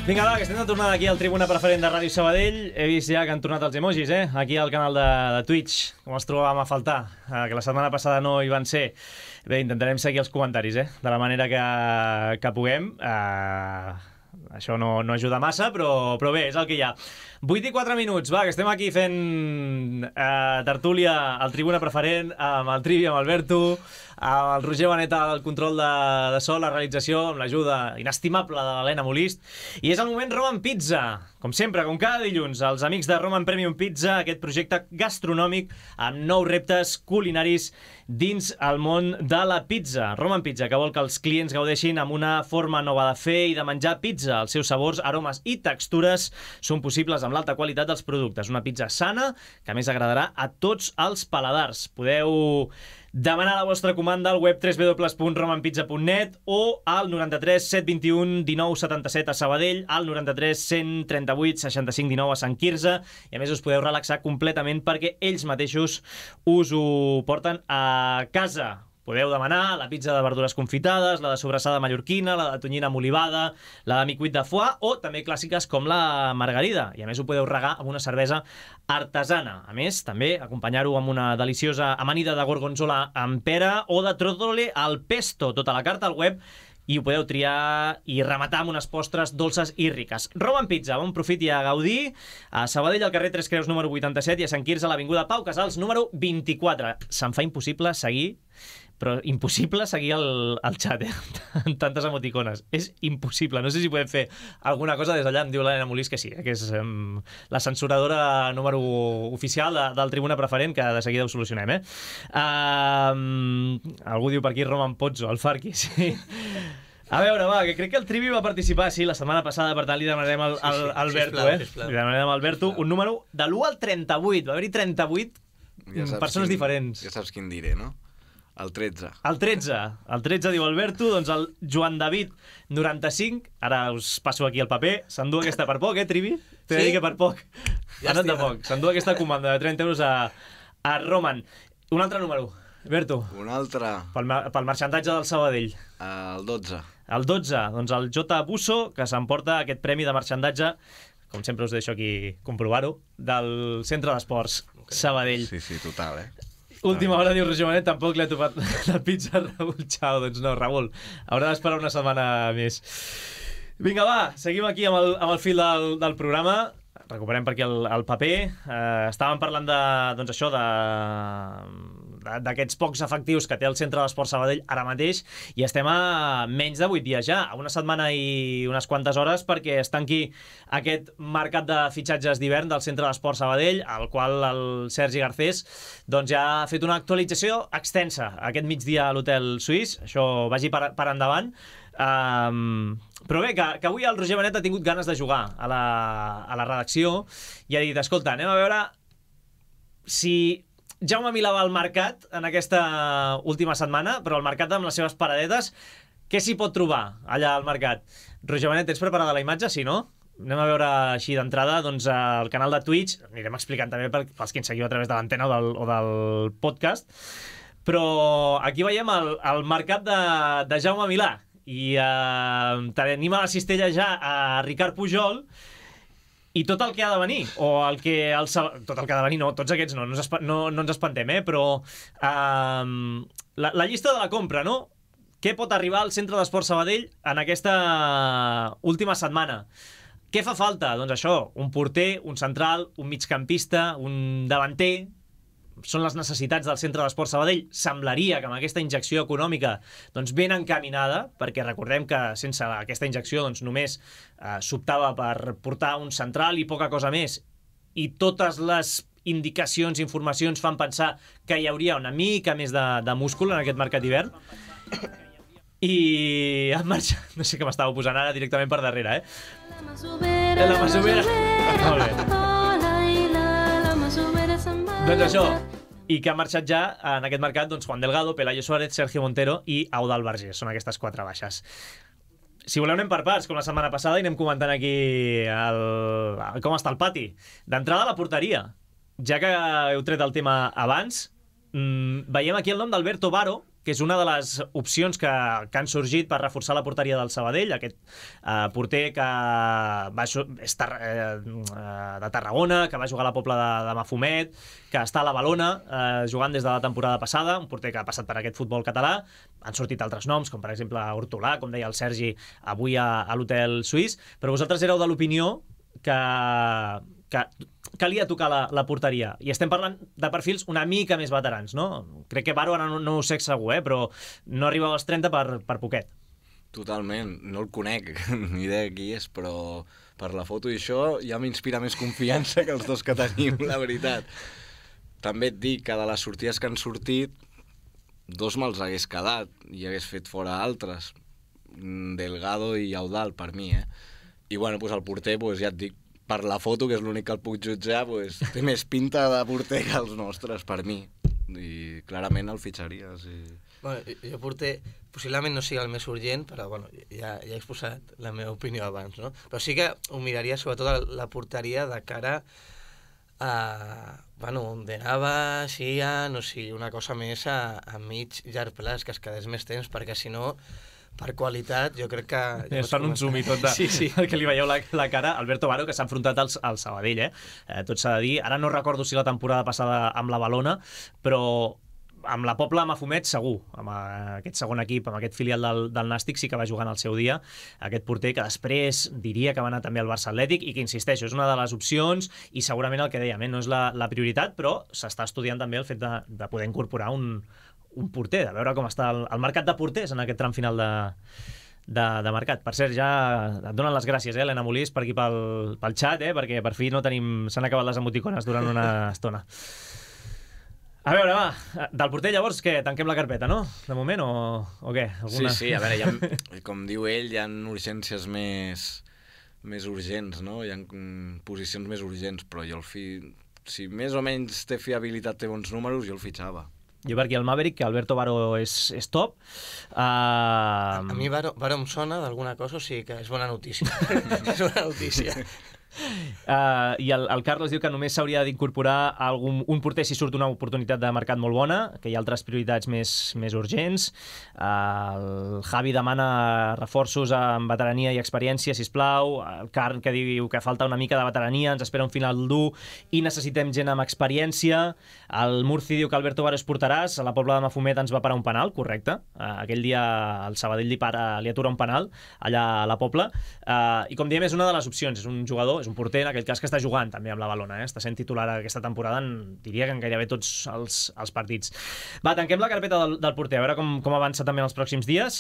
Vinga, va, que estem de tornada aquí al Tribuna Preferent de Ràdio Sabadell. He vist ja que han tornat els emojis, aquí al canal de Twitch, com els trobàvem a faltar, que la setmana passada no hi van ser. Bé, intentarem seguir els comentaris, de la manera que puguem. Això no ajuda massa, però bé, és el que hi ha. 8 i 4 minuts, va, que estem aquí fent tertúlia al Tribuna Preferent, amb el Trivi, amb el Berto, amb el Roger Beneta al control de so, la realització, amb l'ajuda inestimable de l'Helena Molist. I és el moment Roman Pizza. Com sempre, com cada dilluns, els amics de Roman Premium Pizza, aquest projecte gastronòmic amb nous reptes culinaris dins el món de la pizza. Roman Pizza, que vol que els clients gaudeixin amb una forma nova de fer i de menjar pizza. Els seus sabors, aromes i textures són possibles amb l'alta qualitat dels productes. Una pizza sana, que a més agradarà a tots els paladars. Podeu demanar la vostra comanda al web www.romanpizza.net o al 93 721 19 77 a Sabadell, al 93 138 65 19 a Sant Quirze, i a més us podeu relaxar completament perquè ells mateixos us ho porten a casa. Podeu demanar la pizza de verdures confitades, la de sobrassada mallorquina, la de tonyina amb olivada, la de micuit de foie o també clàssiques com la margarida. I a més ho podeu regar amb una cervesa artesana. A més, també acompanyar-ho amb una deliciosa amanida de gorgonzola amb pera o de trozzole al pesto. Tota la carta al web i ho podeu triar i rematar amb unes postres dolces i riques. Roman Pizza, bon profit i a gaudir. A Sabadell, al carrer Tres Creus número 87 i a Sant Quirze, a l'avinguda Pau Casals número 24. Se'm fa impossible seguir, però impossible seguir el xat, amb tantes emoticones. És impossible. No sé si podem fer alguna cosa des d'allà. Em diu l'Helena Molist que sí, que és la censuradora número oficial del Tribuna Preferent, que de seguida ho solucionem, Algú diu per aquí Roman Pozzo, el Farqui, sí. A veure, va, que crec que el Trivi va participar, sí, la setmana passada, per tant li demanarem al Berto, Li demanarem al Berto un número de l'1 al 38. Va haver-hi 38 persones diferents. Ja saps quin diré, no? El 13. El 13 diu Alberto, doncs el Joan David 95, ara us passo aquí el paper, s'endú aquesta per poc, Trivi? T'he de dir que per poc. Ja anat de poc. S'endú aquesta comanda de 30 euros a Roman. Un altre número, Berto. Un altre. Pel marxandatge del Sabadell. El 12. El 12, doncs el J. Busso, que s'emporta aquest premi de marxandatge, com sempre us deixo aquí comprovar-ho, del Centre d'Esports Sabadell. Sí, total, Última hora, diu Roger Benet, tampoc l'he topat la pizza a Raül Chao. Doncs no, Raül, haurà d'esperar una setmana més. Vinga, va, seguim aquí amb el fil del programa. Recuperem per aquí el paper. Estàvem parlant d'això, d'aquests pocs efectius que té el Centre d'Esport Sabadell ara mateix, i estem a menys de 8 dies ja, a una setmana i unes quantes hores perquè es tanqui aquest mercat de fitxatges d'hivern del Centre d'Esport Sabadell, al qual el Sergi Garcés doncs ja ha fet una actualització extensa aquest migdia a l'Hotel Suís. Això vagi per endavant. Però bé, que avui el Roger Benet ha tingut ganes de jugar a la redacció i ha dit, escolta, anem a veure si Jaume Milà va al mercat en aquesta última setmana, però al mercat amb les seves paradetes, què s'hi pot trobar allà al mercat? Roger Benet, tens preparada la imatge? Sí, no? Anem a veure així d'entrada doncs, el canal de Twitch, anirem explicant també pels que ens seguiu a través de l'antena o del podcast, però aquí veiem el mercat de Jaume Milà. I tenim a la cistella ja a Ricard Pujol i tot el que ha de venir, tot el que ha de venir, no, tots aquests no ens espantem, però la llista de la compra, no? Què pot arribar al Centre d'Esport Sabadell en aquesta última setmana? Què fa falta? Doncs això, un porter, un central, un migcampista, un davanter. Són les necessitats del Centre d'Esport Sabadell. Semblaria que amb aquesta injecció econòmica doncs ben encaminada, perquè recordem que sense aquesta injecció doncs només s'optava per portar un central i poca cosa més, i totes les indicacions, informacions fan pensar que hi hauria una mica més de múscul en aquest mercat d'hivern. I en marxa, no sé què m'estava posant ara directament per darrere, La Masovera. Molt bé. Doncs això, i que han marxat ja en aquest mercat doncs, Juan Delgado, Pelayo Suárez, Sergio Montero i Eudald Vergés. Són aquestes 4 baixes. Si voleu anem per parts, com la setmana passada, i anem comentant aquí com està el pati. D'entrada a la porteria. Ja que heu tret el tema abans, veiem aquí el nom d'Alberto Baro, que és una de les opcions que han sorgit per reforçar la porteria del Sabadell, aquest porter que és de Tarragona, que va jugar a la Pobla de Mafumet, que està a la Balona jugant des de la temporada passada, un porter que ha passat per aquest futbol català. Han sortit altres noms, com per exemple Hortolà, com deia el Sergi avui a l'Hotel Suís, però vosaltres éreu de l'opinió que calia tocar la porteria. I estem parlant de perfils una mica més veterans, no? Crec que Varo ara no ho sé segur, però no arriba als 30 per poquet. Totalment. No el conec, ni idea qui és, però per la foto i això ja m'inspira més confiança que els dos que tenim, la veritat. També et dic que de les sortides que han sortit, 2 me'ls hagués quedat i hagués fet fora altres. Delgado i Eudald, per mi, I bueno, el porter, ja et dic, per la foto, que és l'únic que el puc jutjar, té més pinta de porter que els nostres, per mi. I clarament el fitxaria, sí. Bueno, jo porter, possiblement no sigui el més urgent, però bueno, ja he exposat la meva opinió abans, no? Però sí que ho miraria sobretot la porteria de cara a, on anava, Xian, o sigui, una cosa més a mig llarg plaç, que es quedés més temps, perquè si no, per qualitat, jo crec que... Es fan un zoom i tot que li veieu la cara. Alberto Varo, que s'ha enfrontat al Sabadell, tot s'ha de dir. Ara no recordo si la temporada passada amb la Balona, però amb la Pobla de Mafumet segur, amb aquest segon equip, amb aquest filial del Nàstic, sí que va jugar en el seu dia, aquest porter que després diria que va anar també al Barça Atlètic i que, insisteixo, és una de les opcions i segurament el que dèiem, no és la prioritat, però s'està estudiant també el fet de poder incorporar un porter, de veure com està el mercat de porters en aquest tram final de mercat. Per cert, ja et donen les gràcies, Helena Molís, per aquí pel xat, perquè per fi s'han acabat les emoticones durant una estona. A veure, va, del porter llavors, què? Tanquem la carpeta, no? De moment, o què? Sí, a veure, com diu ell, hi ha urgències més urgents, no? Hi ha posicions més urgents, però jo si més o menys té fiabilitat, té bons números, jo el fitxava. Jo per aquí el Maverick, que Alberto Varo és top. A mi Varo em sona d'alguna cosa, o sigui que és bona notícia. És bona notícia. I el Carlos diu que només s'hauria d'incorporar un porter si surt una oportunitat de mercat molt bona, que hi ha altres prioritats més urgents. El Javi demana reforços amb veterania i experiència, sisplau. El Carn, que diu que falta una mica de veterania, ens espera un final dur i necessitem gent amb experiència. El Murci diu que Alberto Varo és porteràs, a la Pobla de Mafumet ens va parar un penal, correcte. Aquell dia el Sabadell li atura un penal allà a la Pobla. I com diem, és una de les opcions, és un jugador, és un porter, en aquell cas, que està jugant també amb la Balona, està sent titular aquesta temporada, diria que en gairebé tots els partits. Va, tanquem la carpeta del porter, a veure com avança també en els pròxims dies.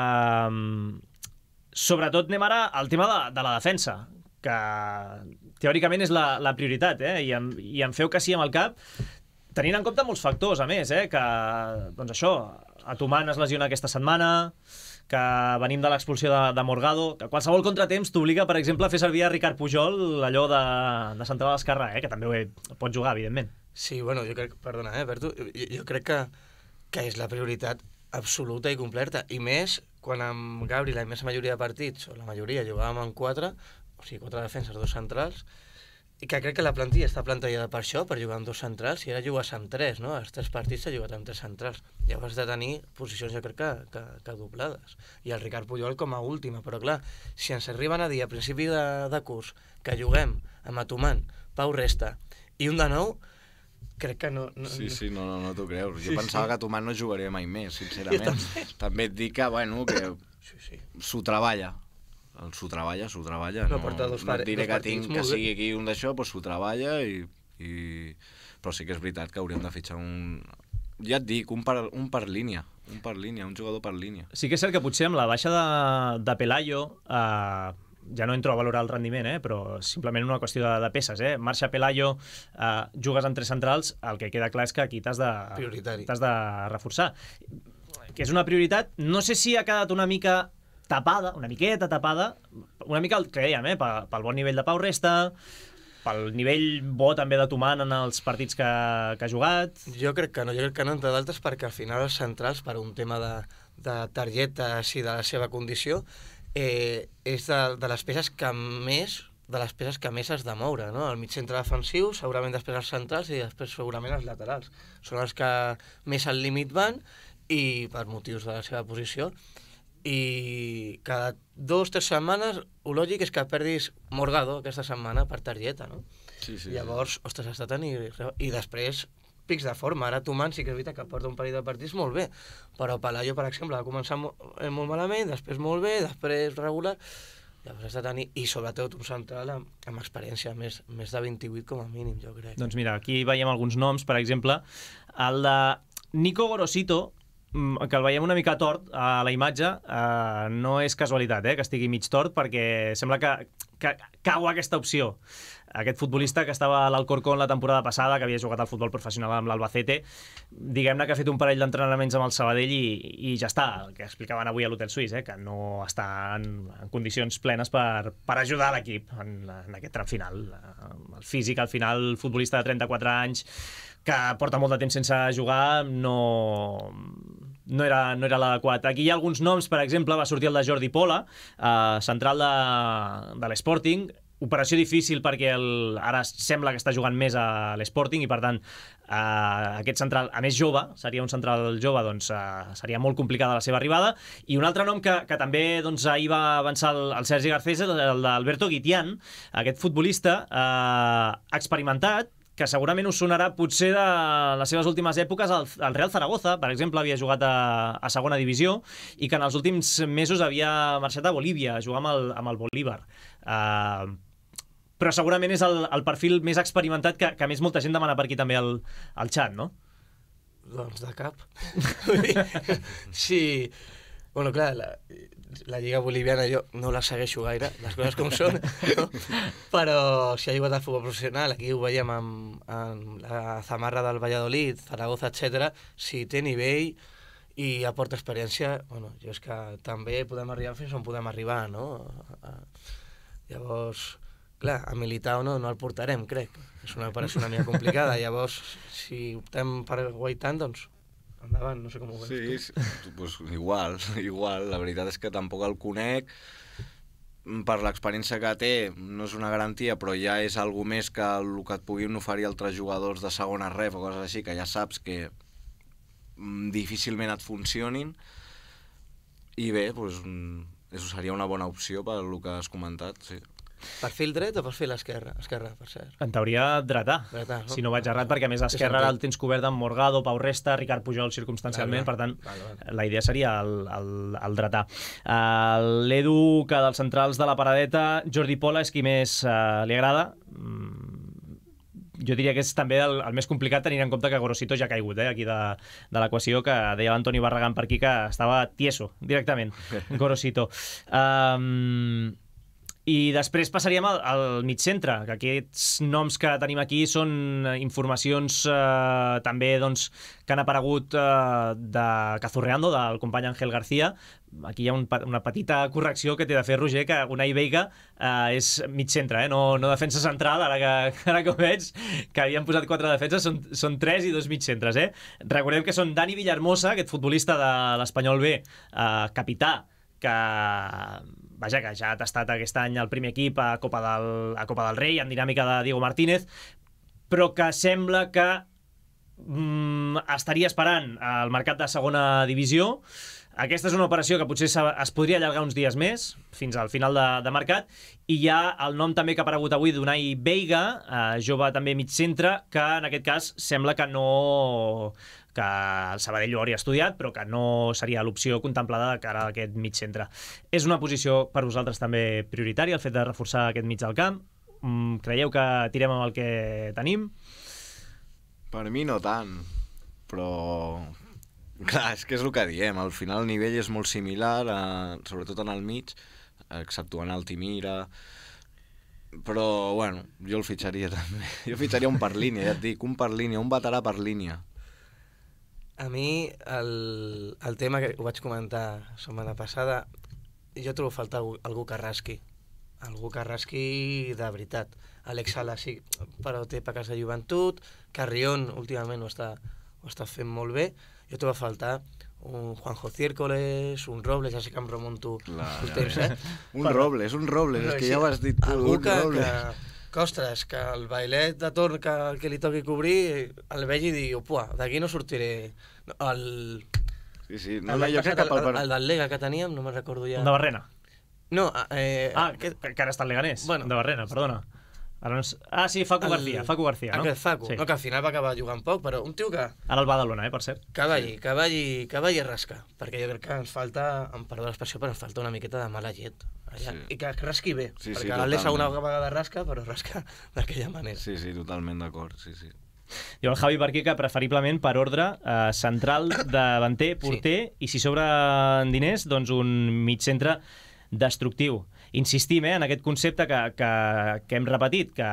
Sobretot anem ara al tema de la defensa, que teòricament és la prioritat, i em feu que sí amb el cap, tenint en compte molts factors, a més, que, doncs això, Atuman es lesiona aquesta setmana, que venim de l'expulsió de Morgado, que qualsevol contratemps t'obliga, per exemple, a fer servir a Ricard Pujol, allò de central a l'esquerra, que també pot jugar, evidentment. Sí, bueno, jo crec, perdona, Berto, jo crec que és la prioritat absoluta i completa, i més quan amb Gabri la immensa majoria de partits, o la majoria, jugàvem amb 4, o sigui, 4 defenses, 2 centrals, i que crec que la plantilla està plantejada per això, per jugar amb 2 centrals, i ara jugues amb 3, no? Els 3 partits s'ha jugat amb 3 centrals. Llavors has de tenir posicions, jo crec que doblades. I el Ricard Pujol com a última, però clar, si ens arriben a dir a principi de curs que juguem amb Atuman, Pau Resta i un de nou, crec que no... Sí, no t'ho creus. Jo pensava que Atuman no jugaria mai més, sincerament. També et dic que, bueno, que s'ho treballa. S'ho treballa. No et diré que tinc que sigui aquí un d'això, però s'ho treballa però sí que és veritat que hauríem de fitxar ja et dic, un per línia, un jugador per línia. Sí que és cert que potser amb la baixa de Pelayo, ja no entro a valorar el rendiment, però simplement una qüestió de peces. Marxa Pelayo, jugues amb 3 centrals, el que queda clar és que aquí t'has de reforçar. Que és una prioritat, no sé si ha quedat una miqueta tapada, una mica el que dèiem, pel bon nivell de Pau Resta, pel nivell bo també de Tuman en els partits que ha jugat. Jo crec que no, entre d'altres, perquè al final els centrals, per un tema de targetes i de la seva condició, és de les peces que més has de moure, no? El mig centre defensiu, segurament després els centrals i després segurament els laterals. Són els que més al límit van i per motius de la seva posició, i cada 2 o 3 setmanes el lògic és que perdis Morgado aquesta setmana per targeta, no? Sí. Llavors, ostres, està tan... I després, pics de forma. Ara Tuman sí que és veritat que porta un parell de partits molt bé, però Palayo, per exemple, va començar molt malament, després molt bé, després regular... Llavors està tan... I sobretot un central amb experiència, més de 28 com a mínim, jo crec. Doncs mira, aquí veiem alguns noms, per exemple, el de Nico Gorosito, que el veiem una mica tort a la imatge, no és casualitat que estigui mig tort, perquè sembla que cau aquesta opció. Aquest futbolista que estava a l'Alcorcón la temporada passada, que havia jugat al futbol professional amb l'Albacete, diguem-ne que ha fet un parell d'entrenaments amb el Sabadell i ja està, el que explicaven avui a l'Hotel Suís, que no està en condicions plenes per ajudar l'equip en aquest tram final. El físic, al final, el futbolista de 34 anys, que porta molt de temps sense jugar, no era l'adequat. Aquí hi ha alguns noms, per exemple, va sortir el de Jordi Pola, central de l'Sporting, operació difícil perquè ara sembla que està jugant més a l'Sporting i per tant aquest central, a més jove, seria un central jove, doncs seria molt complicada la seva arribada. I un altre nom que també doncs, ahir va avançar el Sergi Garcés, el d'Alberto Guitián, aquest futbolista experimentat, que segurament us sonarà potser de les seves últimes èpoques al Real Zaragoza, per exemple, havia jugat a segona divisió i que en els últims mesos havia marxat a Bolívia a jugar amb el Bolívar. Però segurament és el perfil més experimentat que més molta gent demana per aquí també al xat, no? Doncs de cap. Sí. Bueno, clar, la Lliga Boliviana jo no la segueixo gaire, les coses com són, no? Però si ha jugat al futbol professional, aquí ho veiem amb la Zamarra del Valladolid, Zaragoza, etc. Si té nivell i aporta experiència, bueno, jo és que també podem arribar fins on podem arribar, no? Llavors, clar, a Militao no el portarem, crec. És una operació una mica complicada, llavors, si optem per Guaitán, doncs endavant, no sé com ho veus. Sí, pues igual. La veritat és que tampoc el conec. Per l'experiència que té, no és una garantia, però ja és algo més que el que et puguin oferir altres jugadors de segona ref o coses així, que ja saps que difícilment et funcionin. I bé, doncs, seria una bona opció per el que has comentat, sí. Perfil dret o perfil esquerra? Esquerra, per cert. En teoria, dretà. No? Si no vaig errat, perquè a més esquerra el tens cobert amb Morgado, Pau Resta, Ricard Pujol circumstancialment, per tant, la idea seria el dretà. L'Edu, que dels centrals de la paradeta, Jordi Pola és qui més li agrada. Jo diria que és també el més complicat tenint en compte que Gorosito ja ha caigut aquí de l'equació, que deia l'Antoni Barragán per aquí que estava tieso directament, Gorosito. I després passaríem al mig centre, que aquests noms que tenim aquí són informacions també doncs, que han aparegut de Cazurreando, del company Ángel García. Aquí hi ha una petita correcció que té de fer Roger, que Unai Veiga és mig centre, no defensa central, ara que ho veig, que havien posat 4 defenses, són 3 i 2 mig centres. Recordem que són Dani Villahermosa, aquest futbolista de l'Espanyol B, capità, que ja ha tastat aquest any el primer equip a Copa del Rei, en dinàmica de Diego Martínez, però que sembla que estaria esperant el mercat de segona divisió. Aquesta és una operació que potser es podria allargar uns dies més, fins al final de mercat, i hi ha el nom també que ha aparegut avui d'Unai Veiga, jove també mig centre, que en aquest cas sembla que que el Sabadell ho hauria estudiat, però que no seria l'opció contemplada de cara a aquest mig centre. És una posició per vosaltres també prioritària, el fet de reforçar aquest mig del camp? Creieu que tirem amb el que tenim? Per mi no tant, però clar, és que és el que diem, al final el nivell és molt similar, sobretot en el mig, exceptuant Altimira, però bueno, jo el fitxaria també. Jo fitxaria un per línia, ja et dic, un per línia, un veterà per línia. A mi, el tema que ho vaig comentar la setmana passada, jo trobo faltar algú que rasqui. Algú que rasqui de veritat. Alex Sala sí, però té peques de joventut. Carrión últimament ho està fent molt bé. Jo trobo a faltar un Juanjo Ciércoles, un Robles, ja sé que em remunto el temps, Un Robles, és que ja ho has dit tu, algú un Robles. Que, ostres, que el bailet de torn que li toqui cobrir el vegi i digui, d'aquí no sortiré. Sí. No, jo crec que el del Lega que teníem, no me'n recordo ja. El de Barrena. No, que ara està el Leganés, Bueno. de Barrena, perdona. Ara no és... sí, Facu García, no? Aquest Facu, Sí. no, que al final va acabar jugant poc, però un tio que... Ara el Badalona, per cert. Que balli rasca, perquè jo crec que ens falta, em perdó l'expressió, però ens falta una miqueta de mala llet allà. Sí. I que rasqui bé, Sí, perquè totalment. l'Alessa una vegada rasca, però rasca d'aquella manera. Sí, totalment d'acord, sí. Diu el Javi per aquí que preferiblement per ordre central, davanter, porter i si sobren diners, doncs un mig centre destructiu. Insistim en aquest concepte que hem repetit, que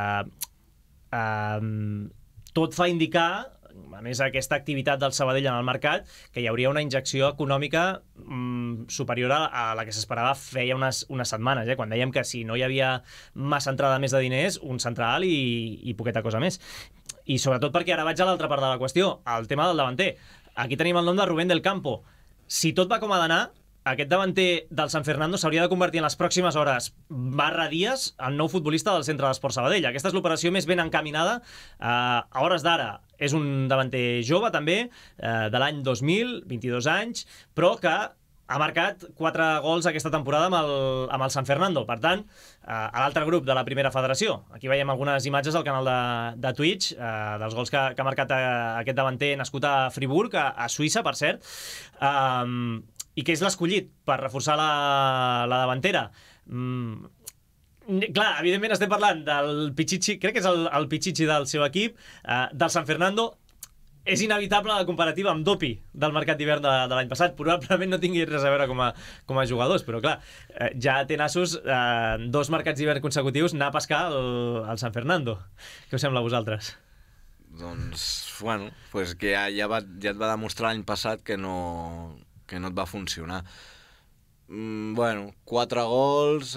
tot fa indicar, a més aquesta activitat del Sabadell en el mercat, que hi hauria una injecció econòmica superior a la que s'esperava feia unes setmanes, quan dèiem que si no hi havia massa entrada més de diners, un central i poqueta cosa més. I sobretot perquè ara vaig a l'altra part de la qüestió, el tema del davanter. Aquí tenim el nom de Rubén del Campo. Si tot va com ha d'anar, aquest davanter del San Fernando s'hauria de convertir en les pròximes hores /dies en nou futbolista del Centre d'Esport Sabadell. Aquesta és l'operació més ben encaminada a hores d'ara. És un davanter jove, també, de l'any 2000, 22 anys, però que ha marcat 4 gols aquesta temporada amb el San Fernando. Per tant, a l'altre grup de la primera federació. Aquí veiem algunes imatges al canal de Twitch dels gols que ha marcat aquest davanter nascut a Friburg, a Suïssa, per cert, i que és l'escollit per reforçar la davantera. Clar, evidentment estem parlant del Pichichi, crec que és el Pichichi del seu equip, del San Fernando. És inevitable la comparativa amb Dopi del mercat d'hivern de l'any passat. Probablement no tingui res a veure com a jugadors, però clar, ja té nassos 2 mercats d'hivern consecutius anar a pescar al San Fernando. Què us sembla a vosaltres? Doncs, bueno, pues que ja et va demostrar l'any passat que no et va funcionar. Bueno, 4 gols...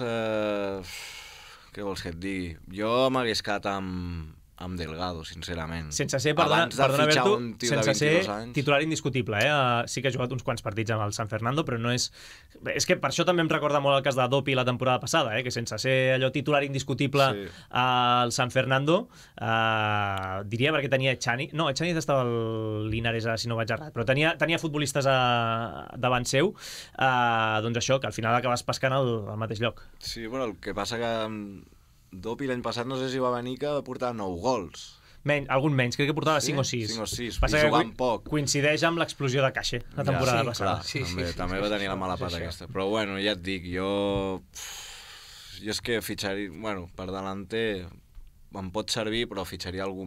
què vols que et digui? Jo m'hagués quedat amb Delgado, sincerament. Sense ser, perdona Berto, sense ser titular indiscutible. Sí que ha jugat uns quants partits amb el San Fernando, però no és... És que per això també em recorda molt el cas de Dopi la temporada passada, que sense ser allò titular indiscutible al San Fernando, diria perquè tenia Echani. No, Echani estava al Linares, si no vaig errat, però tenia futbolistes davant seu, doncs això, que al final acabes pescant al mateix lloc. Sí, bueno, el que passa que... Dopi l'any passat no sé si va venir que va portar 9 gols. Algun menys, crec que portava 5 o 6. 5 o 6, i jugant poc. Coincideix amb l'explosió de Caixa la temporada passada. També va tenir la mala pata aquesta. Però bueno, ja et dic, jo és que fitxaria... Bueno, per delanter em pot servir, però fitxaria algú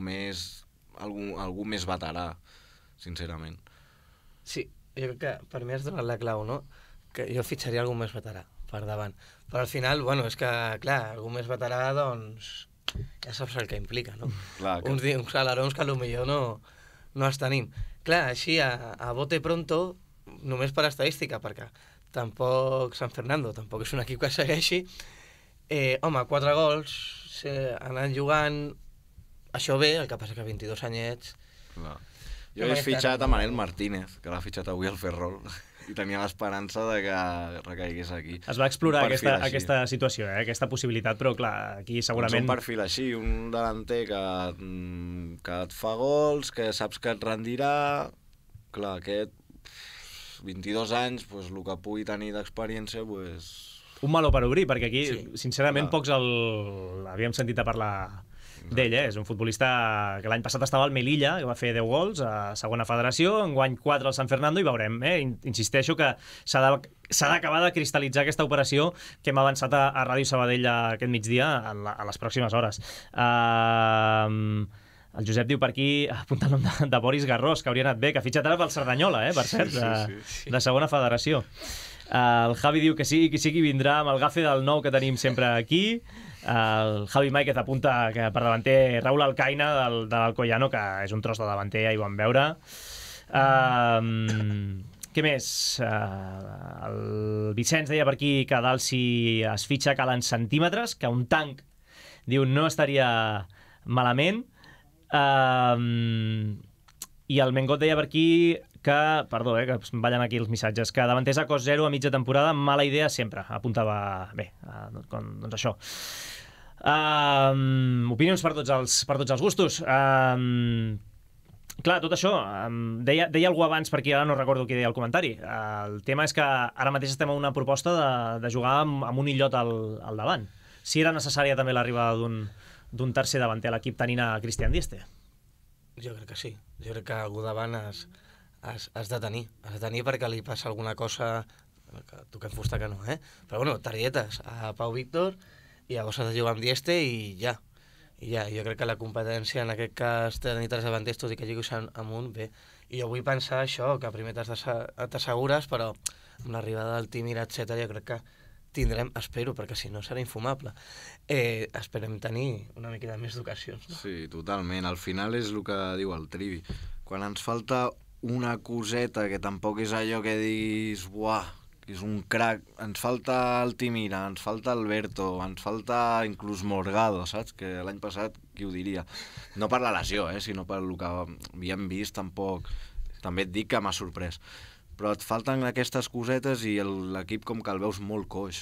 més veterà, sincerament. Sí, jo crec que per mi has donat la clau, no? Que jo fitxaria algú més veterà per davant. Però al final, bueno, és que, clar, algú més veterà, doncs, ja saps el que implica, no? Clar, uns calarons que potser no els tenim. Clar, així, a bote pronto, només per estadística, perquè tampoc San Fernando, tampoc és un equip que segueixi, home, 4 gols, anant jugant, això bé, el que passa que 22 anyets... Clar. Jo he fitxat a Manel Martínez, que l'ha fitxat avui al Ferrol, i tenia l'esperança de que recaigués aquí. Es va explorar aquesta situació, aquesta possibilitat, però clar, aquí segurament... Un perfil així, un delanter que et fa gols, que saps que et rendirà... Clar, aquest 22 anys, el que pugui tenir d'experiència... Un meló per obrir, perquè aquí, sincerament, pocs havíem sentit a parlar d'ell. És un futbolista que l'any passat estava al Melilla, que va fer 10 gols a segona federació, enguany 4 al San Fernando, i veurem. Insisteixo que s'ha d'acabar de cristal·litzar aquesta operació que hem avançat a Ràdio Sabadell aquest migdia a les pròximes hores. El Josep diu per aquí, apunta el nom de Boris Garrós, que hauria anat bé, que ha fitxat ara pel Cerdanyola, per cert, de segona federació. El Javi diu que sí, qui vindrà amb el gafe del nou que tenim sempre aquí. El Javi Máiquez apunta que per davanter Raúl Alcaina de l'Alcoyano, que és un tros de davanter, ja hi vam veure. Què més? El Vicenç deia per aquí que dalt si es fitxa calen centímetres, que un tanc diu no estaria malament. I el Mengot deia per aquí que, perdó, que em ballen aquí els missatges, que davanters a cost zero a mitja temporada, mala idea sempre. Apuntava bé, doncs això. Opinions per tots els gustos. Clar, tot això, deia algú abans, per aquí ara no recordo qui deia el comentari, el tema és que ara mateix estem en una proposta de jugar amb un illot al davant. Si era necessària també l'arribada d'un tercer davanter a l'equip tenint a Christian Dieste. Jo crec que sí. Jo crec que algú davant has de tenir. Has de tenir perquè li passa alguna cosa, que toquem fusta que no, Però bueno, targetes a Pau Víctor i llavors has de jugar amb Dieste i ja. Jo crec que la competència en aquest cas té tenir tres davanters, tot i que juguis amunt, bé. I jo vull pensar això, que primer t'assegures, però amb l'arribada del Tímir, etc., jo crec que tindrem, espero, perquè si no serà infumable, esperem tenir una miqueta més d'ocasions. No? Sí, totalment. Al final és el que diu el Trivi. Quan ens falta una coseta que tampoc és allò que diguis, buah, que és un crac, ens falta el Timira, ens falta Alberto, ens falta inclús Morgado, saps? Que l'any passat, qui ho diria? No per la lesió, sinó per el que havíem vist, tampoc. També et dic que m'ha sorprès. Però et falten aquestes cosetes i l'equip com que el veus molt coix.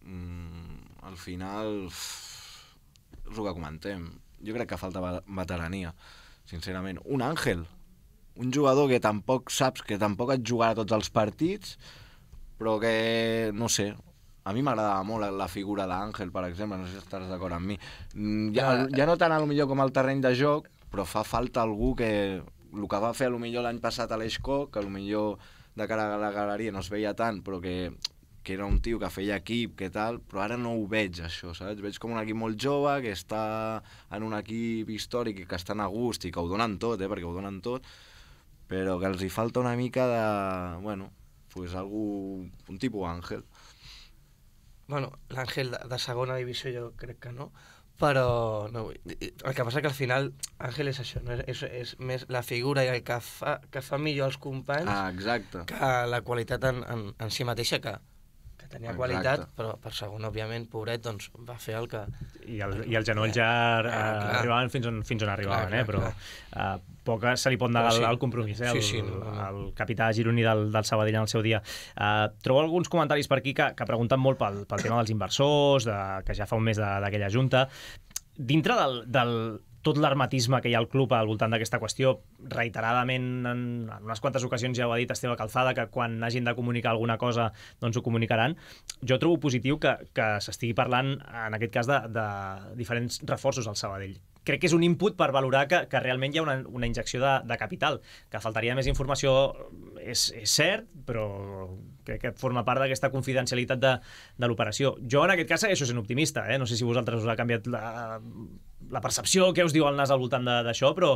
Al final, és el que comentem. Jo crec que falta veterania, sincerament. Un Àngel, un jugador que tampoc saps, que tampoc et jugarà tots els partits, però que, no sé, a mi m'agradava molt la figura d'Àngel, per exemple, no sé si estaràs d'acord amb mi. Ja no tant potser com el terreny de joc, però fa falta algú que el que va fer potser l'any passat a l'Eixcó, que potser de cara a la galeria no es veia tant, però que era un tio que feia equip, que tal, però ara no ho veig, això, saps? Veig com un equip molt jove, que està en un equip històric i que estan a gust i que ho donen tot, perquè ho donen tot, però que els hi falta una mica de, bueno, pues un tipus Àngel. Bueno, l'Àngel de segona divisió jo crec que no, però no, el que passa que al final Àngel és això, no? És més la figura i el que fa millor els companys que la qualitat en si mateixa, que tenia qualitat, però per segon, òbviament, pobret, doncs va fer el que... I el genoll ja arribaven fins on arribaven, però poc se li pot negar el compromís, el capità gironí del Sabadell en el seu dia. Trobo alguns comentaris per aquí que pregunten molt pel tema dels inversors, que ja fa un mes d'aquella junta. Dintre del tot l'hermetisme que hi ha al club al voltant d'aquesta qüestió, reiteradament en unes quantes ocasions ja ho ha dit Esteve Calzada, que quan hagin de comunicar alguna cosa doncs ho comunicaran. Jo trobo positiu que s'estigui parlant en aquest cas de diferents reforços al Sabadell. Crec que és un input per valorar que realment hi ha una injecció de capital, que faltaria més informació, és cert, però crec que forma part d'aquesta confidencialitat de l'operació. Jo en aquest cas segueixo sent optimista, no sé si vosaltres us ha canviat la percepció, què us diu el nas al voltant d'això, però...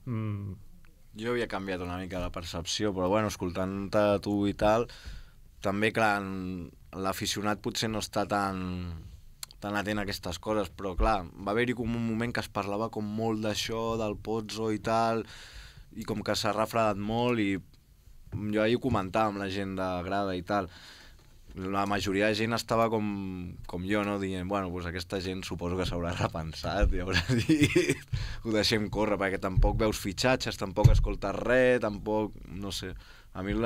Jo havia canviat una mica la percepció, però bueno, escoltant-te tu i tal, també, clar, l'aficionat potser no està tan atent a aquestes coses, però clar, va haver-hi com un moment que es parlava com molt d'això, del Pozzo i tal, i com que s'ha refredat molt, i jo ahir ho comentava amb la gent de grada i tal, la majoria de gent estava com jo, no? Dient, bueno, doncs aquesta gent suposo que s'haurà repensat i haurà dit ho deixem córrer, perquè tampoc veus fitxatges, tampoc escoltes res, tampoc, no sé, a mi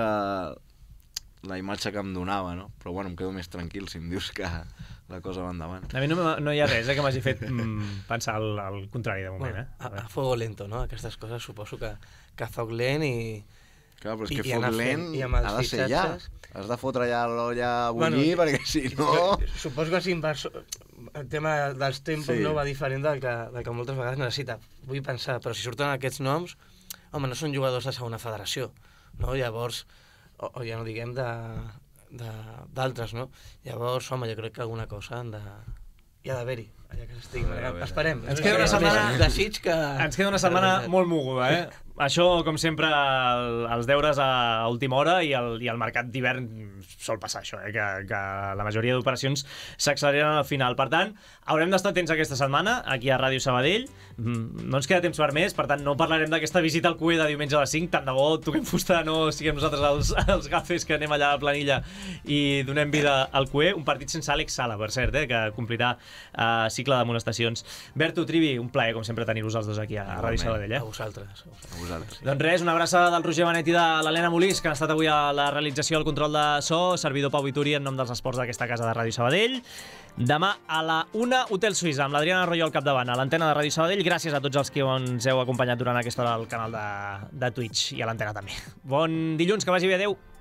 la imatge que em donava, no? Però bueno, em quedo més tranquil si em dius que la cosa va endavant. A mi no hi ha res que m'hagi fet pensar al contrari de moment. A fuego lento, no? Aquestes coses suposo que a foc lent i... Clar, però és que foc lent ha de ser ja. Has de fotre ja l'olla a bullir, perquè si no... Suposo que el tema dels tempos no va diferent del que moltes vegades necessita. Vull pensar, però si surten aquests noms, home, no són jugadors de segona federació, no? Llavors, o ja no diguem d'altres, no? Llavors, home, jo crec que alguna cosa hi ha d'haver-hi. Esperem. Ens queda una setmana molt moguda, Això, com sempre, els deures a última hora i el mercat d'hivern sol passar això, que la majoria d'operacions s'acceleren al final. Per tant, haurem d'estar atents aquesta setmana aquí a Ràdio Sabadell. No ens queda temps per més, per tant no parlarem d'aquesta visita al CUE de diumenge a les 5. Tant de bo toquem fusta, no siguem nosaltres els gafes que anem allà a la planilla i donem vida al CUE. Un partit sense Àlex Sala, per cert, que complirà cicle d'amonestacions. Berto, Trivi, un plaer, com sempre, tenir-vos els dos aquí a Ràdio Sabadell. A vosaltres. vosaltres. Doncs res, una abraçada del Roger Benet i de l'Helena Molís, que han estat avui a la realització del control de so, servidor Pau Vituri en nom dels esports d'aquesta casa de Ràdio Sabadell. Demà a la 1, Hotel Suïssa, amb l'Adriana Arroyo al capdavant, a l'antena de Ràdio Sabadell. Gràcies a tots els que ens heu acompanyat durant aquesta hora al canal de Twitch i a l'antena també. Bon dilluns, que vagi bé, adeu.